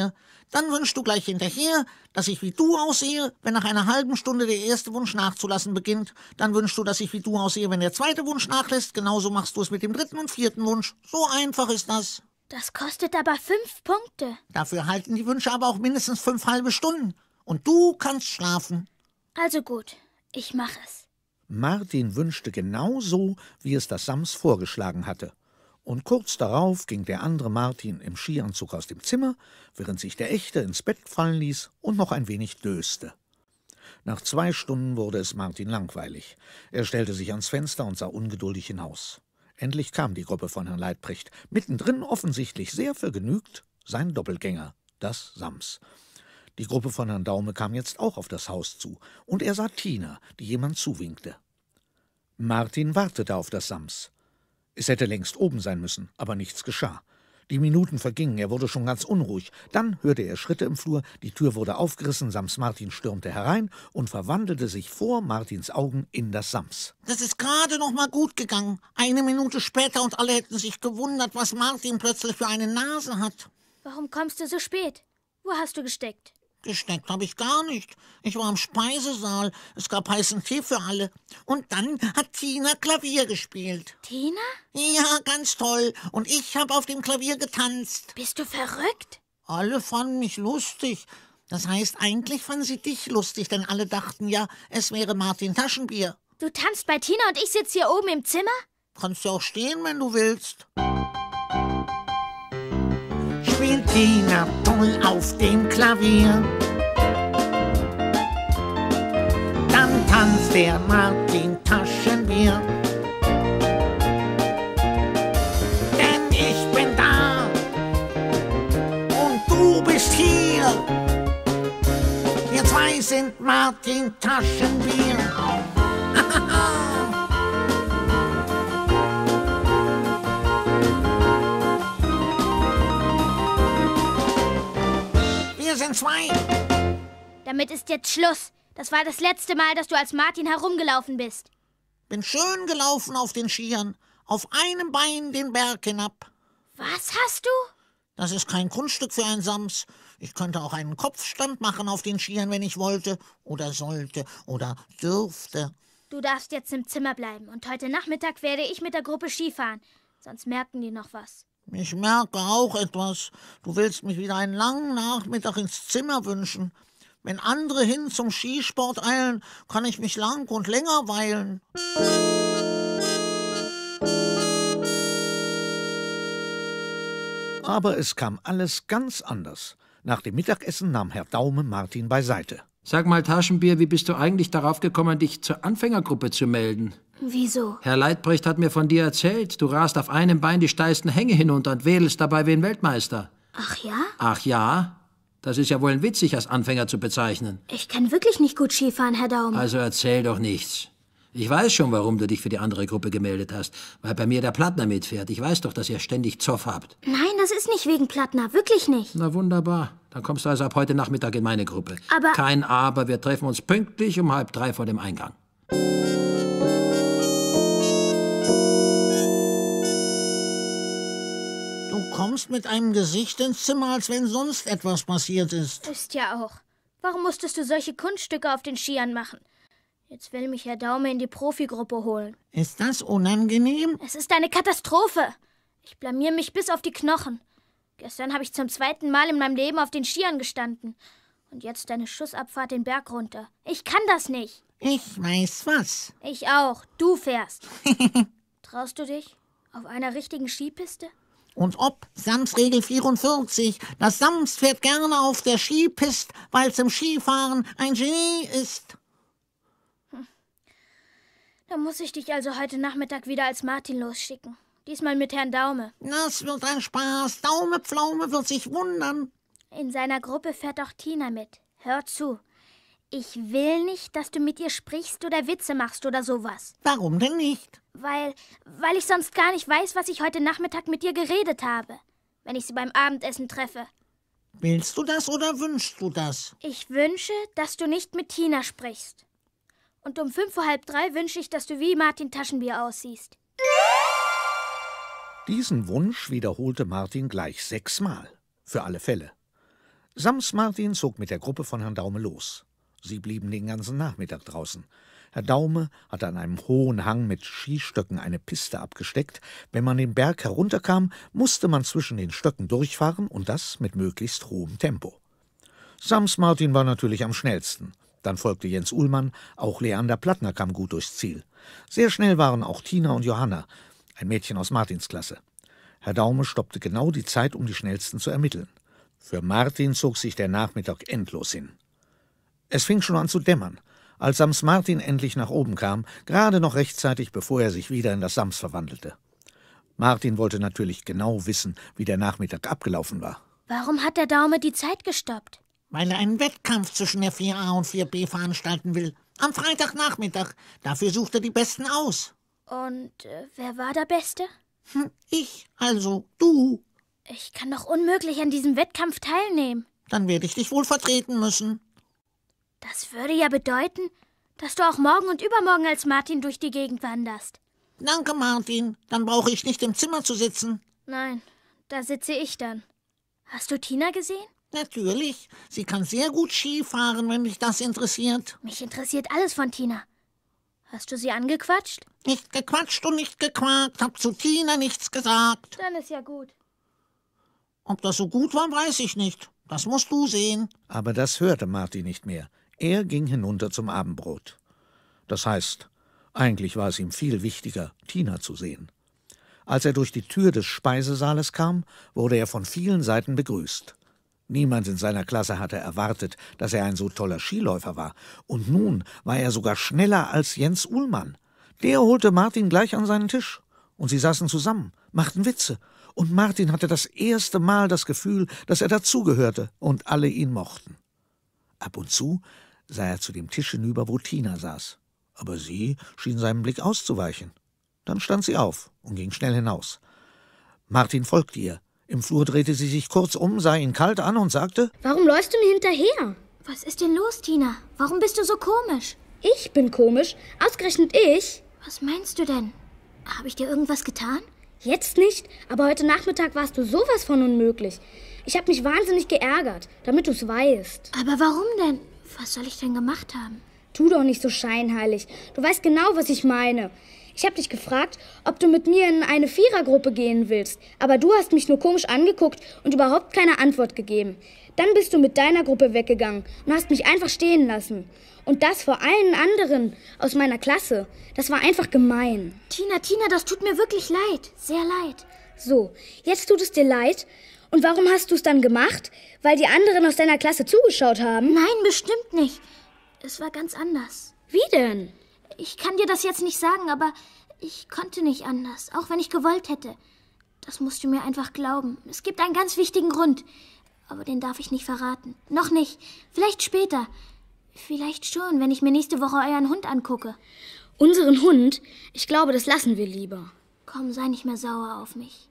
Speaker 3: Dann wünschst du gleich hinterher, dass ich wie du aussehe, wenn nach einer halben Stunde der erste Wunsch nachzulassen beginnt. Dann wünschst du, dass ich wie du aussehe, wenn der zweite Wunsch nachlässt. Genauso machst du es mit dem dritten und vierten Wunsch. So einfach ist das.
Speaker 2: Das kostet aber fünf Punkte.
Speaker 3: Dafür halten die Wünsche aber auch mindestens fünf halbe Stunden. Und du kannst schlafen.
Speaker 2: Also gut, ich mache es.
Speaker 1: Martin wünschte genau so, wie es das Sams vorgeschlagen hatte. Und kurz darauf ging der andere Martin im Skianzug aus dem Zimmer, während sich der echte ins Bett fallen ließ und noch ein wenig döste. Nach zwei Stunden wurde es Martin langweilig. Er stellte sich ans Fenster und sah ungeduldig hinaus. Endlich kam die Gruppe von Herrn Leitprecht. Mittendrin offensichtlich sehr vergnügt sein Doppelgänger, das Sams. Die Gruppe von Herrn Daume kam jetzt auch auf das Haus zu, und er sah Tina, die jemand zuwinkte. Martin wartete auf das Sams. Es hätte längst oben sein müssen, aber nichts geschah. Die Minuten vergingen, er wurde schon ganz unruhig. Dann hörte er Schritte im Flur, die Tür wurde aufgerissen, Sams Martin stürmte herein und verwandelte sich vor Martins Augen in das Sams.
Speaker 3: Das ist gerade noch mal gut gegangen. Eine Minute später und alle hätten sich gewundert, was Martin plötzlich für eine Nase hat.
Speaker 2: Warum kommst du so spät? Wo hast du gesteckt?
Speaker 3: Gesteckt habe ich gar nicht. Ich war im Speisesaal. Es gab heißen Tee für alle. Und dann hat Tina Klavier gespielt.
Speaker 2: Tina?
Speaker 3: Ja, ganz toll. Und ich habe auf dem Klavier getanzt.
Speaker 2: Bist du verrückt?
Speaker 3: Alle fanden mich lustig. Das heißt, eigentlich fanden sie dich lustig, denn alle dachten ja, es wäre Martin Taschenbier.
Speaker 2: Du tanzt bei Tina und ich sitze hier oben im Zimmer?
Speaker 3: Kannst ja auch stehen, wenn du willst. Spielt Tina toll auf dem Klavier. Dann tanzt der Martin Taschenbier. Denn ich bin da und du bist hier. Wir zwei sind Martin Taschenbier. Wir sind zwei.
Speaker 2: Damit ist jetzt Schluss. Das war das letzte Mal, dass du als Martin herumgelaufen bist.
Speaker 3: Bin schön gelaufen auf den Skiern. Auf einem Bein den Berg hinab.
Speaker 2: Was hast du?
Speaker 3: Das ist kein Kunststück für ein Sams. Ich könnte auch einen Kopfstand machen auf den Skiern, wenn ich wollte. Oder sollte. Oder dürfte.
Speaker 2: Du darfst jetzt im Zimmer bleiben. Und heute Nachmittag werde ich mit der Gruppe Skifahren. Sonst merken die noch was.
Speaker 3: Ich merke auch etwas. Du willst mich wieder einen langen Nachmittag ins Zimmer wünschen. Wenn andere hin zum Skisport eilen, kann ich mich lang und länger weilen.
Speaker 1: Aber es kam alles ganz anders. Nach dem Mittagessen nahm Herr Daume Martin beiseite.
Speaker 5: Sag mal, Taschenbier, wie bist du eigentlich darauf gekommen, dich zur Anfängergruppe zu melden?
Speaker 2: Wieso?
Speaker 5: Herr Leitprecht hat mir von dir erzählt, du rast auf einem Bein die steilsten Hänge hinunter und wedelst dabei wie ein Weltmeister.
Speaker 2: Ach ja?
Speaker 5: Ach ja? Das ist ja wohl ein Witz, sich als Anfänger zu bezeichnen.
Speaker 2: Ich kann wirklich nicht gut Skifahren, Herr Daume.
Speaker 5: Also erzähl doch nichts. Ich weiß schon, warum du dich für die andere Gruppe gemeldet hast. Weil bei mir der Plattner mitfährt. Ich weiß doch, dass ihr ständig Zoff habt.
Speaker 2: Nein, das ist nicht wegen Plattner. Wirklich nicht.
Speaker 5: Na wunderbar. Dann kommst du also ab heute Nachmittag in meine Gruppe.
Speaker 2: Aber...
Speaker 5: Kein Aber, wir treffen uns pünktlich um halb drei vor dem Eingang.
Speaker 3: Du kommst mit einem Gesicht ins Zimmer, als wenn sonst etwas passiert ist.
Speaker 2: Ist ja auch. Warum musstest du solche Kunststücke auf den Skiern machen? Jetzt will mich Herr Daume in die Profigruppe holen.
Speaker 3: Ist das unangenehm?
Speaker 2: Es ist eine Katastrophe. Ich blamier mich bis auf die Knochen. Gestern habe ich zum zweiten Mal in meinem Leben auf den Skiern gestanden. Und jetzt eine Schussabfahrt den Berg runter. Ich kann das nicht.
Speaker 3: Ich weiß was.
Speaker 2: Ich auch. Du fährst. Traust du dich? Auf einer richtigen Skipiste?
Speaker 3: Und ob, Sams Regel vierundvierzig, das Sams fährt gerne auf der Skipiste, weil es im Skifahren ein Genie ist.
Speaker 2: Hm. Dann muss ich dich also heute Nachmittag wieder als Martin losschicken. Diesmal mit Herrn Daume.
Speaker 3: Das wird ein Spaß. Daume Pflaume wird sich wundern.
Speaker 2: In seiner Gruppe fährt auch Tina mit. Hör zu. Ich will nicht, dass du mit ihr sprichst oder Witze machst oder sowas.
Speaker 3: Warum denn nicht?
Speaker 2: Weil, weil ich sonst gar nicht weiß, was ich heute Nachmittag mit ihr geredet habe, wenn ich sie beim Abendessen treffe.
Speaker 3: Willst du das oder wünschst du das?
Speaker 2: Ich wünsche, dass du nicht mit Tina sprichst. Und um fünf vor halb drei wünsche ich, dass du wie Martin Taschenbier aussiehst.
Speaker 1: Diesen Wunsch wiederholte Martin gleich sechsmal, für alle Fälle. Sams Martin zog mit der Gruppe von Herrn Daume los. Sie blieben den ganzen Nachmittag draußen. Herr Daume hatte an einem hohen Hang mit Skistöcken eine Piste abgesteckt. Wenn man den Berg herunterkam, musste man zwischen den Stöcken durchfahren und das mit möglichst hohem Tempo. Sams Martin war natürlich am schnellsten. Dann folgte Jens Uhlmann, auch Leander Plattner kam gut durchs Ziel. Sehr schnell waren auch Tina und Johanna, ein Mädchen aus Martins Klasse. Herr Daume stoppte genau die Zeit, um die Schnellsten zu ermitteln. Für Martin zog sich der Nachmittag endlos hin. Es fing schon an zu dämmern, als Sams Martin endlich nach oben kam, gerade noch rechtzeitig, bevor er sich wieder in das Sams verwandelte. Martin wollte natürlich genau wissen, wie der Nachmittag abgelaufen war.
Speaker 2: Warum hat der Daume die Zeit gestoppt?
Speaker 3: Weil er einen Wettkampf zwischen der vier a und vier b veranstalten will. Am Freitagnachmittag. Dafür sucht er die Besten aus.
Speaker 2: Und äh, wer war der Beste?
Speaker 3: Hm, ich, also du.
Speaker 2: Ich kann doch unmöglich an diesem Wettkampf teilnehmen.
Speaker 3: Dann werde ich dich wohl vertreten müssen.
Speaker 2: Das würde ja bedeuten, dass du auch morgen und übermorgen als Martin durch die Gegend wanderst.
Speaker 3: Danke, Martin. Dann brauche ich nicht im Zimmer zu sitzen.
Speaker 2: Nein, da sitze ich dann. Hast du Tina gesehen?
Speaker 3: Natürlich. Sie kann sehr gut Ski fahren, wenn dich das interessiert.
Speaker 2: Mich interessiert alles von Tina. Hast du sie angequatscht?
Speaker 3: Nicht gequatscht und nicht gequakt. Hab zu Tina nichts gesagt.
Speaker 2: Dann ist ja gut.
Speaker 3: Ob das so gut war, weiß ich nicht. Das musst du sehen.
Speaker 1: Aber das hörte Martin nicht mehr. Er ging hinunter zum Abendbrot. Das heißt, eigentlich war es ihm viel wichtiger, Tina zu sehen. Als er durch die Tür des Speisesaales kam, wurde er von vielen Seiten begrüßt. Niemand in seiner Klasse hatte erwartet, dass er ein so toller Skiläufer war. Und nun war er sogar schneller als Jens Uhlmann. Der holte Martin gleich an seinen Tisch. Und sie saßen zusammen, machten Witze. Und Martin hatte das erste Mal das Gefühl, dass er dazugehörte und alle ihn mochten. Ab und zu sah er zu dem Tisch hinüber, wo Tina saß. Aber sie schien seinem Blick auszuweichen. Dann stand sie auf und ging schnell hinaus. Martin folgte ihr. Im Flur drehte sie sich kurz um, sah ihn kalt an und sagte:
Speaker 4: Warum läufst du mir hinterher?
Speaker 2: Was ist denn los, Tina? Warum bist du so komisch?
Speaker 4: Ich bin komisch? Ausgerechnet ich?
Speaker 2: Was meinst du denn? Habe ich dir irgendwas getan?
Speaker 4: Jetzt nicht, aber heute Nachmittag warst du sowas von unmöglich. Ich habe mich wahnsinnig geärgert, damit du es weißt.
Speaker 2: Aber warum denn? Was soll ich denn gemacht haben?
Speaker 4: Tu doch nicht so scheinheilig. Du weißt genau, was ich meine. Ich habe dich gefragt, ob du mit mir in eine Vierergruppe gehen willst. Aber du hast mich nur komisch angeguckt und überhaupt keine Antwort gegeben. Dann bist du mit deiner Gruppe weggegangen und hast mich einfach stehen lassen. Und das vor allen anderen aus meiner Klasse. Das war einfach gemein.
Speaker 2: Tina, Tina, das tut mir wirklich leid. Sehr leid.
Speaker 4: So, jetzt tut es dir leid. Und warum hast du es dann gemacht? Weil die anderen aus deiner Klasse zugeschaut haben?
Speaker 2: Nein, bestimmt nicht. Es war ganz anders.
Speaker 4: Wie denn?
Speaker 2: Ich kann dir das jetzt nicht sagen, aber ich konnte nicht anders, auch wenn ich gewollt hätte. Das musst du mir einfach glauben. Es gibt einen ganz wichtigen Grund, aber den darf ich nicht verraten. Noch nicht. Vielleicht später. Vielleicht schon, wenn ich mir nächste Woche euren Hund angucke.
Speaker 4: Unseren Hund? Ich glaube, das lassen wir lieber.
Speaker 2: Komm, sei nicht mehr sauer auf mich.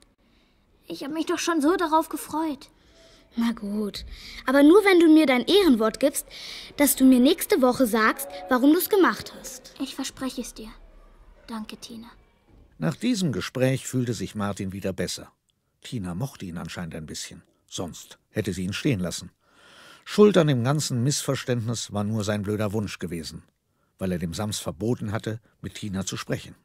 Speaker 2: Ich habe mich doch schon so darauf gefreut.
Speaker 4: Na gut, aber nur wenn du mir dein Ehrenwort gibst, dass du mir nächste Woche sagst, warum du es gemacht hast.
Speaker 2: Ich verspreche es dir. Danke, Tina.
Speaker 1: Nach diesem Gespräch fühlte sich Martin wieder besser. Tina mochte ihn anscheinend ein bisschen. Sonst hätte sie ihn stehen lassen. Schuld an dem ganzen Missverständnis war nur sein blöder Wunsch gewesen, weil er dem Sams verboten hatte, mit Tina zu sprechen.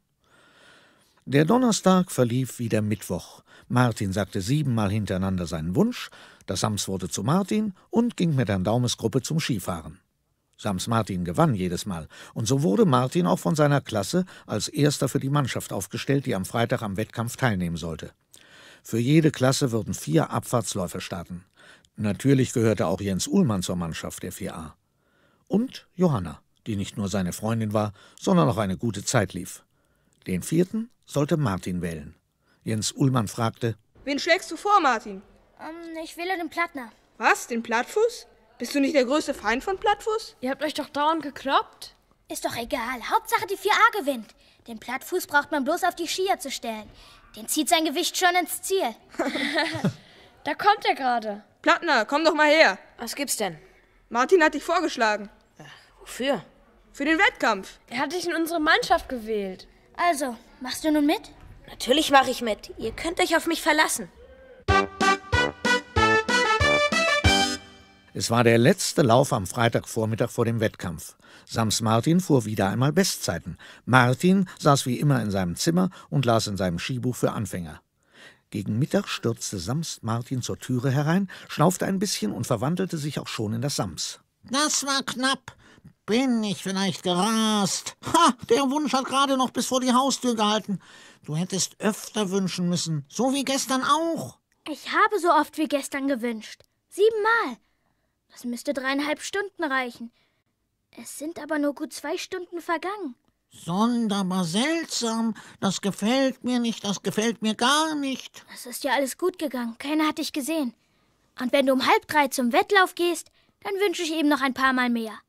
Speaker 1: Der Donnerstag verlief wie der Mittwoch. Martin sagte siebenmal hintereinander seinen Wunsch, das Sams wurde zu Martin und ging mit Herrn Daumes Gruppe zum Skifahren. Sams Martin gewann jedes Mal, und so wurde Martin auch von seiner Klasse als Erster für die Mannschaft aufgestellt, die am Freitag am Wettkampf teilnehmen sollte. Für jede Klasse würden vier Abfahrtsläufe starten. Natürlich gehörte auch Jens Uhlmann zur Mannschaft der vier a. Und Johanna, die nicht nur seine Freundin war, sondern auch eine gute Zeit lief. Den vierten sollte Martin wählen. Jens Uhlmann fragte:
Speaker 7: Wen schlägst du vor, Martin?
Speaker 2: Um, ich wähle den Plattner.
Speaker 7: Was, den Plattfuß? Bist du nicht der größte Feind von Plattfuß?
Speaker 9: Ihr habt euch doch dauernd gekloppt.
Speaker 2: Ist doch egal. Hauptsache die vier a gewinnt. Den Plattfuß braucht man bloß auf die Skier zu stellen. Den zieht sein Gewicht schon ins Ziel.
Speaker 9: Da kommt er gerade.
Speaker 7: Plattner, komm doch mal her.
Speaker 9: Was gibt's denn?
Speaker 7: Martin hat dich vorgeschlagen.
Speaker 9: Ja, wofür?
Speaker 7: Für den Wettkampf.
Speaker 9: Er hat dich in unsere Mannschaft gewählt.
Speaker 2: Also, machst du nun mit?
Speaker 10: Natürlich mache ich mit. Ihr könnt euch auf mich verlassen.
Speaker 1: Es war der letzte Lauf am Freitagvormittag vor dem Wettkampf. Sams Martin fuhr wieder einmal Bestzeiten. Martin saß wie immer in seinem Zimmer und las in seinem Skibuch für Anfänger. Gegen Mittag stürzte Sams Martin zur Türe herein, schnaufte ein bisschen und verwandelte sich auch schon in das Sams.
Speaker 3: Das war knapp. Bin ich vielleicht gerast? Ha, der Wunsch hat gerade noch bis vor die Haustür gehalten. Du hättest öfter wünschen müssen, so wie gestern auch.
Speaker 2: Ich habe so oft wie gestern gewünscht. Siebenmal. Das müsste dreieinhalb Stunden reichen. Es sind aber nur gut zwei Stunden vergangen.
Speaker 3: Sonderbar seltsam. Das gefällt mir nicht, das gefällt mir gar nicht.
Speaker 2: Es ist ja alles gut gegangen. Keiner hat dich gesehen. Und wenn du um halb drei zum Wettlauf gehst, dann wünsche ich eben noch ein paar Mal mehr.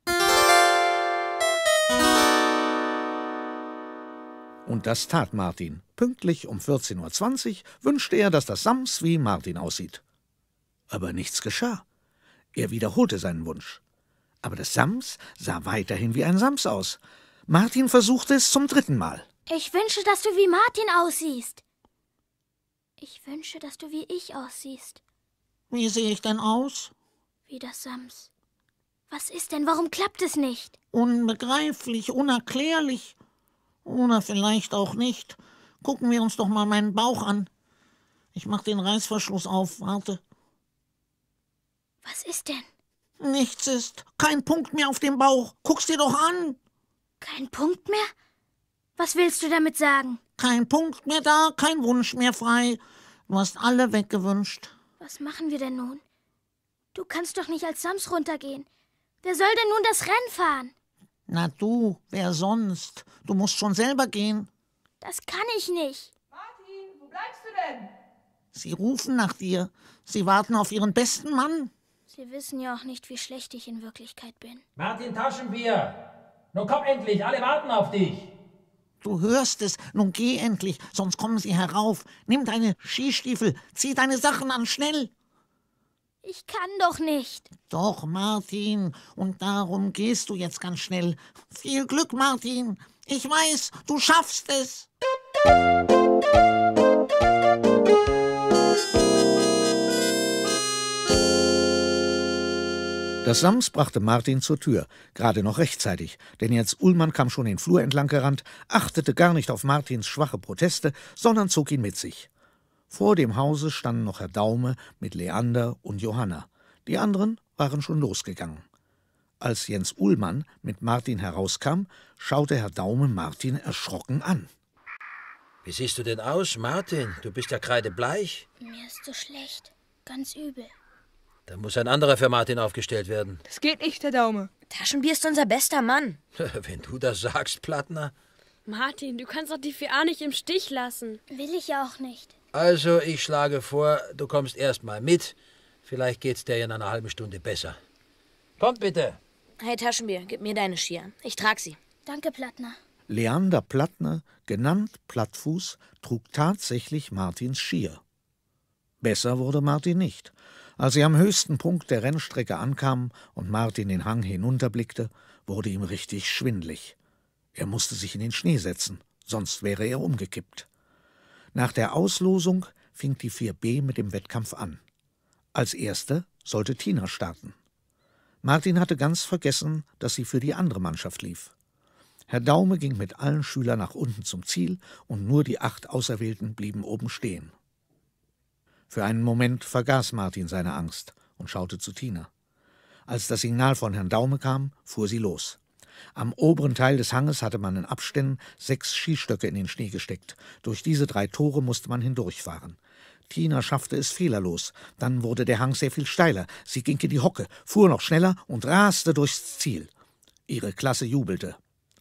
Speaker 1: Und das tat Martin. Pünktlich um vierzehn Uhr zwanzig wünschte er, dass das Sams wie Martin aussieht. Aber nichts geschah. Er wiederholte seinen Wunsch. Aber das Sams sah weiterhin wie ein Sams aus. Martin versuchte es zum dritten Mal.
Speaker 2: Ich wünsche, dass du wie Martin aussiehst. Ich wünsche, dass du wie ich aussiehst.
Speaker 3: Wie sehe ich denn aus?
Speaker 2: Wie das Sams. Was ist denn? Warum klappt es nicht?
Speaker 3: Unbegreiflich, unerklärlich. Oder vielleicht auch nicht. Gucken wir uns doch mal meinen Bauch an. Ich mach den Reißverschluss auf, warte.
Speaker 2: Was ist denn?
Speaker 3: Nichts ist. Kein Punkt mehr auf dem Bauch. Guck's dir doch an.
Speaker 2: Kein Punkt mehr? Was willst du damit sagen?
Speaker 3: Kein Punkt mehr da, kein Wunsch mehr frei. Du hast alle weggewünscht.
Speaker 2: Was machen wir denn nun? Du kannst doch nicht als Sams runtergehen. Wer soll denn nun das Rennen fahren?
Speaker 3: Na du, wer sonst? Du musst schon selber gehen.
Speaker 2: Das kann ich nicht.
Speaker 7: Martin, wo bleibst du denn?
Speaker 3: Sie rufen nach dir. Sie warten auf ihren besten Mann.
Speaker 2: Sie wissen ja auch nicht, wie schlecht ich in Wirklichkeit bin.
Speaker 5: Martin Taschenbier! Nun komm endlich, alle warten auf dich.
Speaker 3: Du hörst es. Nun geh endlich, sonst kommen sie herauf. Nimm deine Skistiefel, zieh deine Sachen an, schnell.
Speaker 2: Ich kann doch nicht.
Speaker 3: Doch, Martin, und darum gehst du jetzt ganz schnell. Viel Glück, Martin. Ich weiß, du schaffst es.
Speaker 1: Das Sams brachte Martin zur Tür, gerade noch rechtzeitig, denn jetzt Ullmann kam schon den Flur entlang gerannt, achtete gar nicht auf Martins schwache Proteste, sondern zog ihn mit sich. Vor dem Hause standen noch Herr Daume mit Leander und Johanna. Die anderen waren schon losgegangen. Als Jens Ullmann mit Martin herauskam, schaute Herr Daume Martin erschrocken an.
Speaker 5: Wie siehst du denn aus, Martin? Du bist ja kreidebleich.
Speaker 2: Mir ist so schlecht. Ganz übel.
Speaker 5: Da muss ein anderer für Martin aufgestellt werden.
Speaker 7: Das geht nicht, Herr Daume.
Speaker 9: Taschenbier ist unser bester Mann.
Speaker 5: Wenn du das sagst, Plattner.
Speaker 9: Martin, du kannst doch die vier A nicht im Stich lassen.
Speaker 2: Will ich ja auch nicht.
Speaker 5: Also, ich schlage vor, du kommst erst mal mit. Vielleicht geht's dir in einer halben Stunde besser. Kommt bitte.
Speaker 9: Hey, Taschenbier, gib mir deine Skier. Ich trag sie.
Speaker 2: Danke, Plattner.
Speaker 1: Leander Plattner, genannt Plattfuß, trug tatsächlich Martins Skier. Besser wurde Martin nicht. Als sie am höchsten Punkt der Rennstrecke ankamen und Martin den Hang hinunterblickte, wurde ihm richtig schwindlig. Er musste sich in den Schnee setzen, sonst wäre er umgekippt. Nach der Auslosung fing die vier B mit dem Wettkampf an. Als erste sollte Tina starten. Martin hatte ganz vergessen, dass sie für die andere Mannschaft lief. Herr Daume ging mit allen Schülern nach unten zum Ziel und nur die acht Auserwählten blieben oben stehen. Für einen Moment vergaß Martin seine Angst und schaute zu Tina. Als das Signal von Herrn Daume kam, fuhr sie los. Am oberen Teil des Hanges hatte man in Abständen sechs Skistöcke in den Schnee gesteckt. Durch diese drei Tore musste man hindurchfahren. Tina schaffte es fehlerlos. Dann wurde der Hang sehr viel steiler. Sie ging in die Hocke, fuhr noch schneller und raste durchs Ziel. Ihre Klasse jubelte.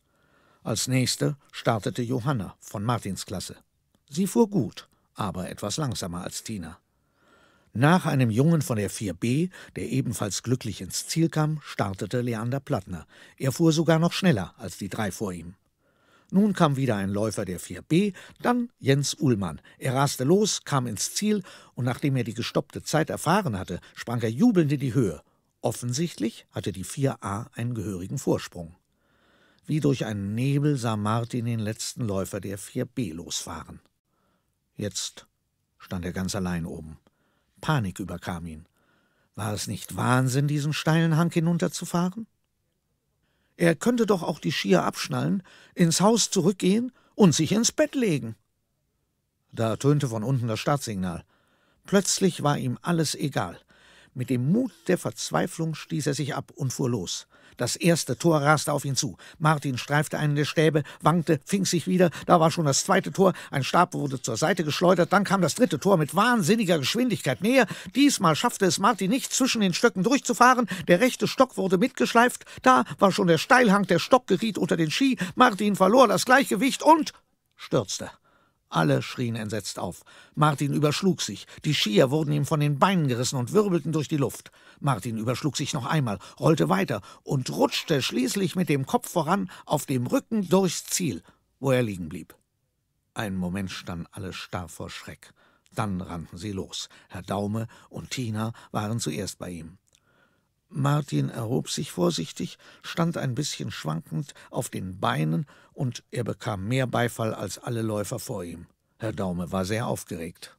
Speaker 1: Als nächste startete Johanna von Martins Klasse. Sie fuhr gut, aber etwas langsamer als Tina. Nach einem Jungen von der vier B, der ebenfalls glücklich ins Ziel kam, startete Leander Plattner. Er fuhr sogar noch schneller als die drei vor ihm. Nun kam wieder ein Läufer der vier B, dann Jens Ullmann. Er raste los, kam ins Ziel und nachdem er die gestoppte Zeit erfahren hatte, sprang er jubelnd in die Höhe. Offensichtlich hatte die vier A einen gehörigen Vorsprung. Wie durch einen Nebel sah Martin den letzten Läufer der vier B losfahren. Jetzt stand er ganz allein oben. Panik überkam ihn. War es nicht Wahnsinn, diesen steilen Hang hinunterzufahren? Er könnte doch auch die Skier abschnallen, ins Haus zurückgehen und sich ins Bett legen. Da tönte von unten das Startsignal. Plötzlich war ihm alles egal. Mit dem Mut der Verzweiflung stieß er sich ab und fuhr los. Das erste Tor raste auf ihn zu. Martin streifte einen der Stäbe, wankte, fing sich wieder. Da war schon das zweite Tor. Ein Stab wurde zur Seite geschleudert. Dann kam das dritte Tor mit wahnsinniger Geschwindigkeit näher. Diesmal schaffte es Martin nicht, zwischen den Stöcken durchzufahren. Der rechte Stock wurde mitgeschleift. Da war schon der Steilhang. Der Stock geriet unter den Ski. Martin verlor das Gleichgewicht und stürzte. Alle schrien entsetzt auf. Martin überschlug sich. Die Skier wurden ihm von den Beinen gerissen und wirbelten durch die Luft. Martin überschlug sich noch einmal, rollte weiter und rutschte schließlich mit dem Kopf voran auf dem Rücken durchs Ziel, wo er liegen blieb. Einen Moment standen alle starr vor Schreck. Dann rannten sie los. Herr Daume und Tina waren zuerst bei ihm. Martin erhob sich vorsichtig, stand ein bisschen schwankend auf den Beinen, und er bekam mehr Beifall als alle Läufer vor ihm. Herr Daume war sehr aufgeregt.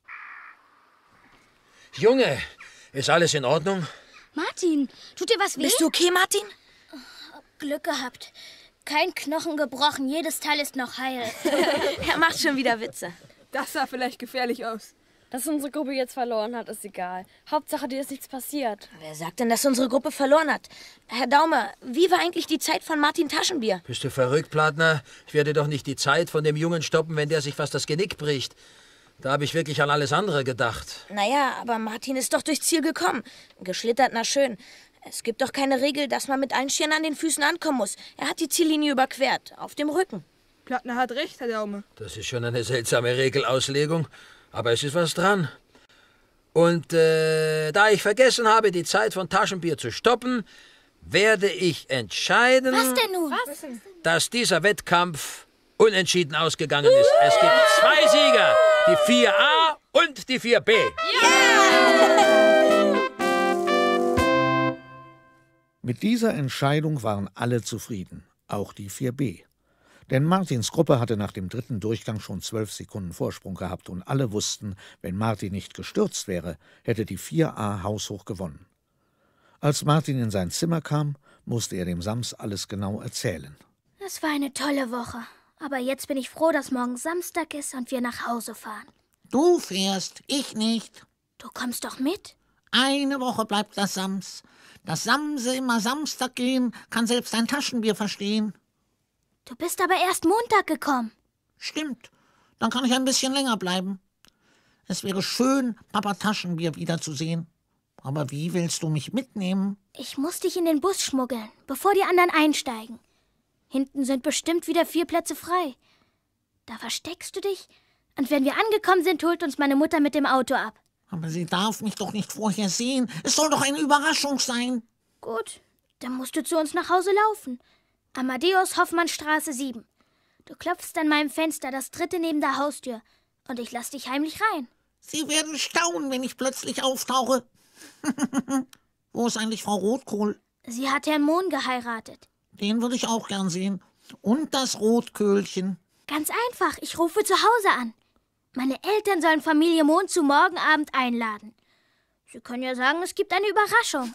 Speaker 5: Junge, ist alles in Ordnung?
Speaker 4: Martin, tut dir was weh?
Speaker 2: Bist du okay, Martin? Glück gehabt. Kein Knochen gebrochen, jedes Teil ist noch heil.
Speaker 10: Er macht schon wieder Witze.
Speaker 7: Das sah vielleicht gefährlich aus.
Speaker 9: Dass unsere Gruppe jetzt verloren hat, ist egal. Hauptsache, dir ist nichts passiert.
Speaker 10: Wer sagt denn, dass unsere Gruppe verloren hat? Herr Daume, wie war eigentlich die Zeit von Martin Taschenbier?
Speaker 5: Bist du verrückt, Plattner? Ich werde doch nicht die Zeit von dem Jungen stoppen, wenn der sich fast das Genick bricht. Da habe ich wirklich an alles andere gedacht.
Speaker 10: Naja, aber Martin ist doch durchs Ziel gekommen. Geschlittert, na schön. Es gibt doch keine Regel, dass man mit allen Skiern an den Füßen ankommen muss. Er hat die Ziellinie überquert, auf dem Rücken.
Speaker 7: Plattner hat recht, Herr Daume.
Speaker 5: Das ist schon eine seltsame Regelauslegung. Aber es ist was dran. Und äh, da ich vergessen habe, die Zeit von Taschenbier zu stoppen, werde ich entscheiden,
Speaker 2: Was denn nun? Was?
Speaker 5: dass dieser Wettkampf unentschieden ausgegangen ist. Es gibt zwei Sieger, die vier a und die vier b.
Speaker 1: Mit dieser Entscheidung waren alle zufrieden, auch die vier b. Denn Martins Gruppe hatte nach dem dritten Durchgang schon zwölf Sekunden Vorsprung gehabt und alle wussten, wenn Martin nicht gestürzt wäre, hätte die vier a haushoch gewonnen. Als Martin in sein Zimmer kam, musste er dem Sams alles genau erzählen.
Speaker 2: Es war eine tolle Woche. Aber jetzt bin ich froh, dass morgen Samstag ist und wir nach Hause fahren.
Speaker 3: Du fährst, ich nicht.
Speaker 2: Du kommst doch mit?
Speaker 3: Eine Woche bleibt das Sams. Dass Samse immer Samstag gehen, kann selbst ein Taschenbier verstehen.
Speaker 2: Du bist aber erst Montag gekommen.
Speaker 3: Stimmt. Dann kann ich ein bisschen länger bleiben. Es wäre schön, Papa Taschenbier wiederzusehen. Aber wie willst du mich mitnehmen?
Speaker 2: Ich muss dich in den Bus schmuggeln, bevor die anderen einsteigen. Hinten sind bestimmt wieder vier Plätze frei. Da versteckst du dich, und wenn wir angekommen sind, holt uns meine Mutter mit dem Auto ab.
Speaker 3: Aber sie darf mich doch nicht vorher sehen. Es soll doch eine Überraschung sein.
Speaker 2: Gut, dann musst du zu uns nach Hause laufen. Amadeus-Hoffmann-Straße sieben. Du klopfst an meinem Fenster, das dritte neben der Haustür, und ich lass dich heimlich rein.
Speaker 3: Sie werden staunen, wenn ich plötzlich auftauche. Wo ist eigentlich Frau Rotkohl?
Speaker 2: Sie hat Herrn Mohn geheiratet.
Speaker 3: Den würde ich auch gern sehen. Und das Rotköhlchen.
Speaker 2: Ganz einfach, ich rufe zu Hause an. Meine Eltern sollen Familie Mohn zu morgen Abend einladen. Sie können ja sagen, es gibt eine Überraschung.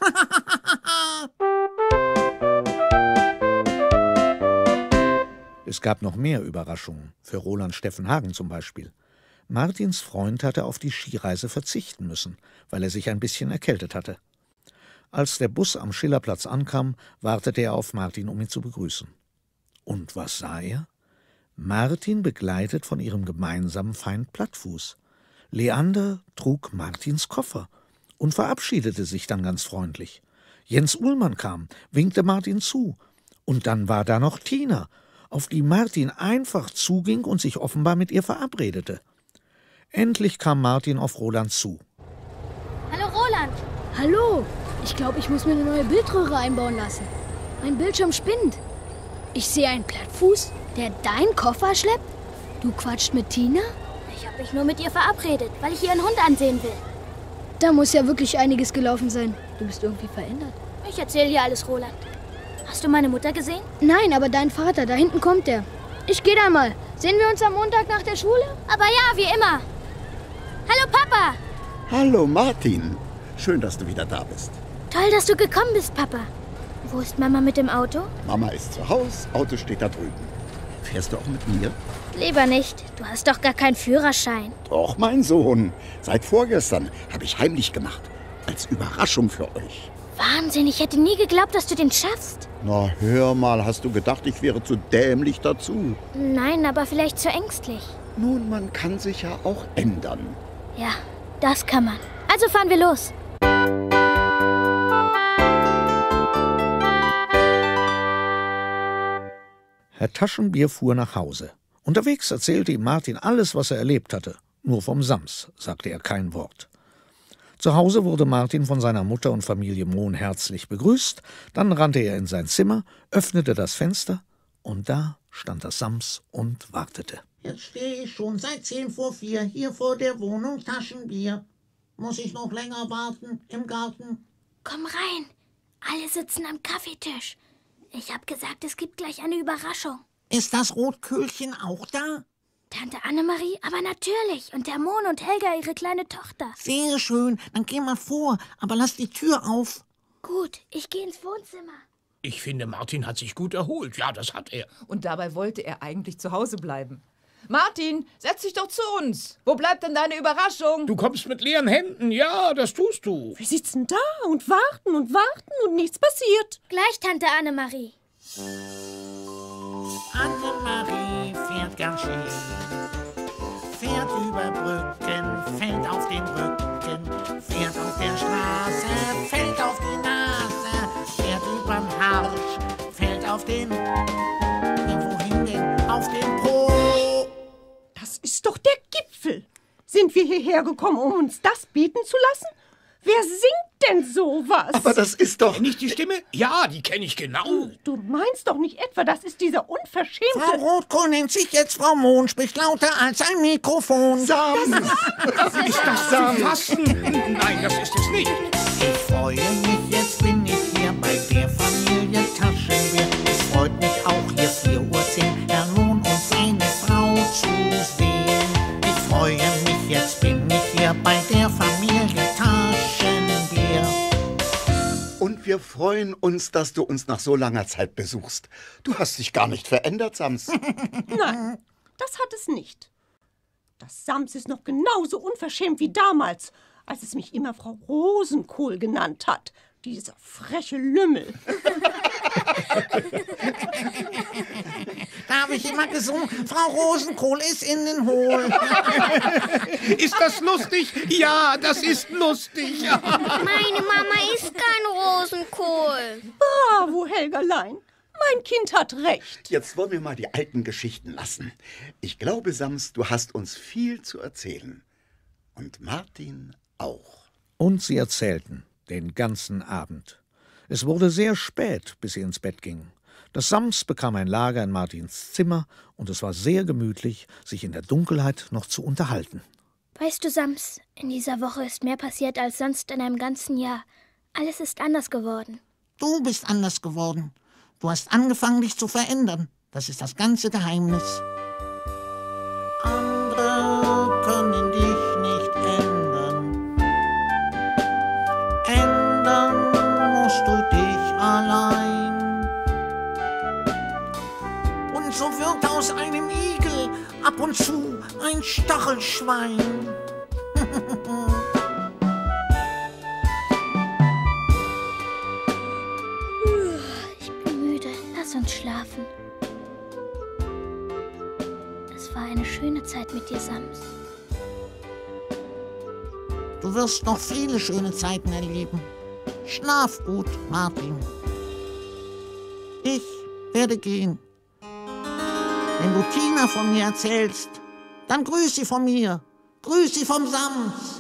Speaker 1: Es gab noch mehr Überraschungen, für Roland Steffenhagen zum Beispiel. Martins Freund hatte auf die Skireise verzichten müssen, weil er sich ein bisschen erkältet hatte. Als der Bus am Schillerplatz ankam, wartete er auf Martin, um ihn zu begrüßen. Und was sah er? Martin begleitet von ihrem gemeinsamen Feind Plattfuß. Leander trug Martins Koffer und verabschiedete sich dann ganz freundlich. Jens Uhlmann kam, winkte Martin zu. Und dann war da noch Tina, auf die Martin einfach zuging und sich offenbar mit ihr verabredete. Endlich kam Martin auf Roland zu.
Speaker 2: Hallo Roland.
Speaker 4: Hallo. Ich glaube, ich muss mir eine neue Bildröhre einbauen lassen. Mein Bildschirm spinnt. Ich sehe einen Plattfuß, der deinen Koffer schleppt. Du quatscht mit Tina?
Speaker 2: Ich habe mich nur mit ihr verabredet, weil ich ihren Hund ansehen will.
Speaker 4: Da muss ja wirklich einiges gelaufen sein. Du bist irgendwie verändert.
Speaker 2: Ich erzähle dir alles, Roland. Hast du meine Mutter gesehen?
Speaker 4: Nein, aber dein Vater, da hinten kommt er. Ich gehe da mal. Sehen wir uns am Montag nach der Schule?
Speaker 2: Aber ja, wie immer. Hallo, Papa.
Speaker 11: Hallo, Martin. Schön, dass du wieder da bist.
Speaker 2: Toll, dass du gekommen bist, Papa. Wo ist Mama mit dem Auto?
Speaker 11: Mama ist zu Hause, Auto steht da drüben. Fährst du auch mit mir?
Speaker 2: Lieber nicht. Du hast doch gar keinen Führerschein.
Speaker 11: Doch, mein Sohn. Seit vorgestern habe ich heimlich gemacht. Als Überraschung für euch.
Speaker 2: Wahnsinn, ich hätte nie geglaubt, dass du den schaffst.
Speaker 11: Na, hör mal, hast du gedacht, ich wäre zu dämlich dazu?
Speaker 2: Nein, aber vielleicht zu ängstlich.
Speaker 11: Nun, man kann sich ja auch ändern.
Speaker 2: Ja, das kann man. Also fahren wir los.
Speaker 1: Herr Taschenbier fuhr nach Hause. Unterwegs erzählte ihm Martin alles, was er erlebt hatte. Nur vom Sams sagte er kein Wort. Zu Hause wurde Martin von seiner Mutter und Familie Mohn herzlich begrüßt. Dann rannte er in sein Zimmer, öffnete das Fenster und da stand das Sams und wartete.
Speaker 3: Jetzt stehe ich schon seit zehn vor vier hier vor der Wohnung Taschenbier. Muss ich noch länger warten im Garten?
Speaker 2: Komm rein. Alle sitzen am Kaffeetisch. Ich habe gesagt, es gibt gleich eine Überraschung.
Speaker 3: Ist das Rotköhlchen auch da?
Speaker 2: Tante Annemarie, aber natürlich. Und der Mohn und Helga, ihre kleine Tochter.
Speaker 3: Sehr schön. Dann geh mal vor, aber lass die Tür auf.
Speaker 2: Gut, ich gehe ins Wohnzimmer.
Speaker 12: Ich finde, Martin hat sich gut erholt. Ja, das hat er.
Speaker 13: Und dabei wollte er eigentlich zu Hause bleiben. Martin, setz dich doch zu uns. Wo bleibt denn deine Überraschung?
Speaker 12: Du kommst mit leeren Händen. Ja, das tust du.
Speaker 14: Wir sitzen da und warten und warten und nichts passiert.
Speaker 2: Gleich, Tante Annemarie.
Speaker 3: Annemarie fährt ganz schön. Fährt über Brücken, fällt auf den Rücken. Fährt auf der Straße, fällt auf die Nase. Fährt überm Harsch, fällt auf den... Ja, wohin denn? Auf den Po.
Speaker 14: Das ist doch der Gipfel. Sind wir hierher gekommen, um uns das bieten zu lassen? Wer singt denn sowas?
Speaker 11: Aber das ist doch...
Speaker 12: Nicht die Stimme? Ja, die kenne ich genau.
Speaker 14: Du meinst doch nicht etwa, das ist dieser unverschämte...
Speaker 3: Frau Rotkohl nennt sich jetzt Frau Mohn, spricht lauter als ein Mikrofon.
Speaker 11: Sam!
Speaker 12: Das ist das Sam! Fassen! Nein, das ist es nicht.
Speaker 3: Ich freue mich, jetzt bin ich hier bei der Familie Taschenbier. Es freut mich auch, hier vier Uhr zehn Herr Mohn und seine Frau zu sehen. Ich freue mich, jetzt bin ich hier bei der Familie Taschenbier.
Speaker 11: Und wir freuen uns, dass du uns nach so langer Zeit besuchst. Du hast dich gar nicht verändert, Sams.
Speaker 14: Nein, das hat es nicht. Das Sams ist noch genauso unverschämt wie damals, als es mich immer Frau Rosenkohl genannt hat. Dieser freche Lümmel.
Speaker 3: Da habe ich immer gesungen, Frau Rosenkohl ist innen hohl.
Speaker 12: Ist das lustig? Ja, das ist lustig.
Speaker 6: Meine Mama ist kein Rosenkohl.
Speaker 14: Bravo, Helgerlein. Mein Kind hat recht.
Speaker 11: Jetzt wollen wir mal die alten Geschichten lassen. Ich glaube, Sams, du hast uns viel zu erzählen. Und Martin auch.
Speaker 1: Und sie erzählten den ganzen Abend. Es wurde sehr spät, bis sie ins Bett gingen. Das Sams bekam ein Lager in Martins Zimmer und es war sehr gemütlich, sich in der Dunkelheit noch zu unterhalten.
Speaker 2: Weißt du, Sams, in dieser Woche ist mehr passiert als sonst in einem ganzen Jahr. Alles ist anders geworden.
Speaker 3: Du bist anders geworden. Du hast angefangen, dich zu verändern. Das ist das ganze Geheimnis. Andere können dich nicht ändern. Ändern musst du dich allein. Und so wird aus einem Igel ab und zu ein Stachelschwein.
Speaker 2: Ich bin müde. Lass uns schlafen. Es war eine schöne Zeit mit dir, Sams.
Speaker 3: Du wirst noch viele schöne Zeiten erleben. Schlaf gut, Martin. Ich werde gehen. Wenn du Tina von mir erzählst, dann grüß sie von mir. Grüß sie vom Sams.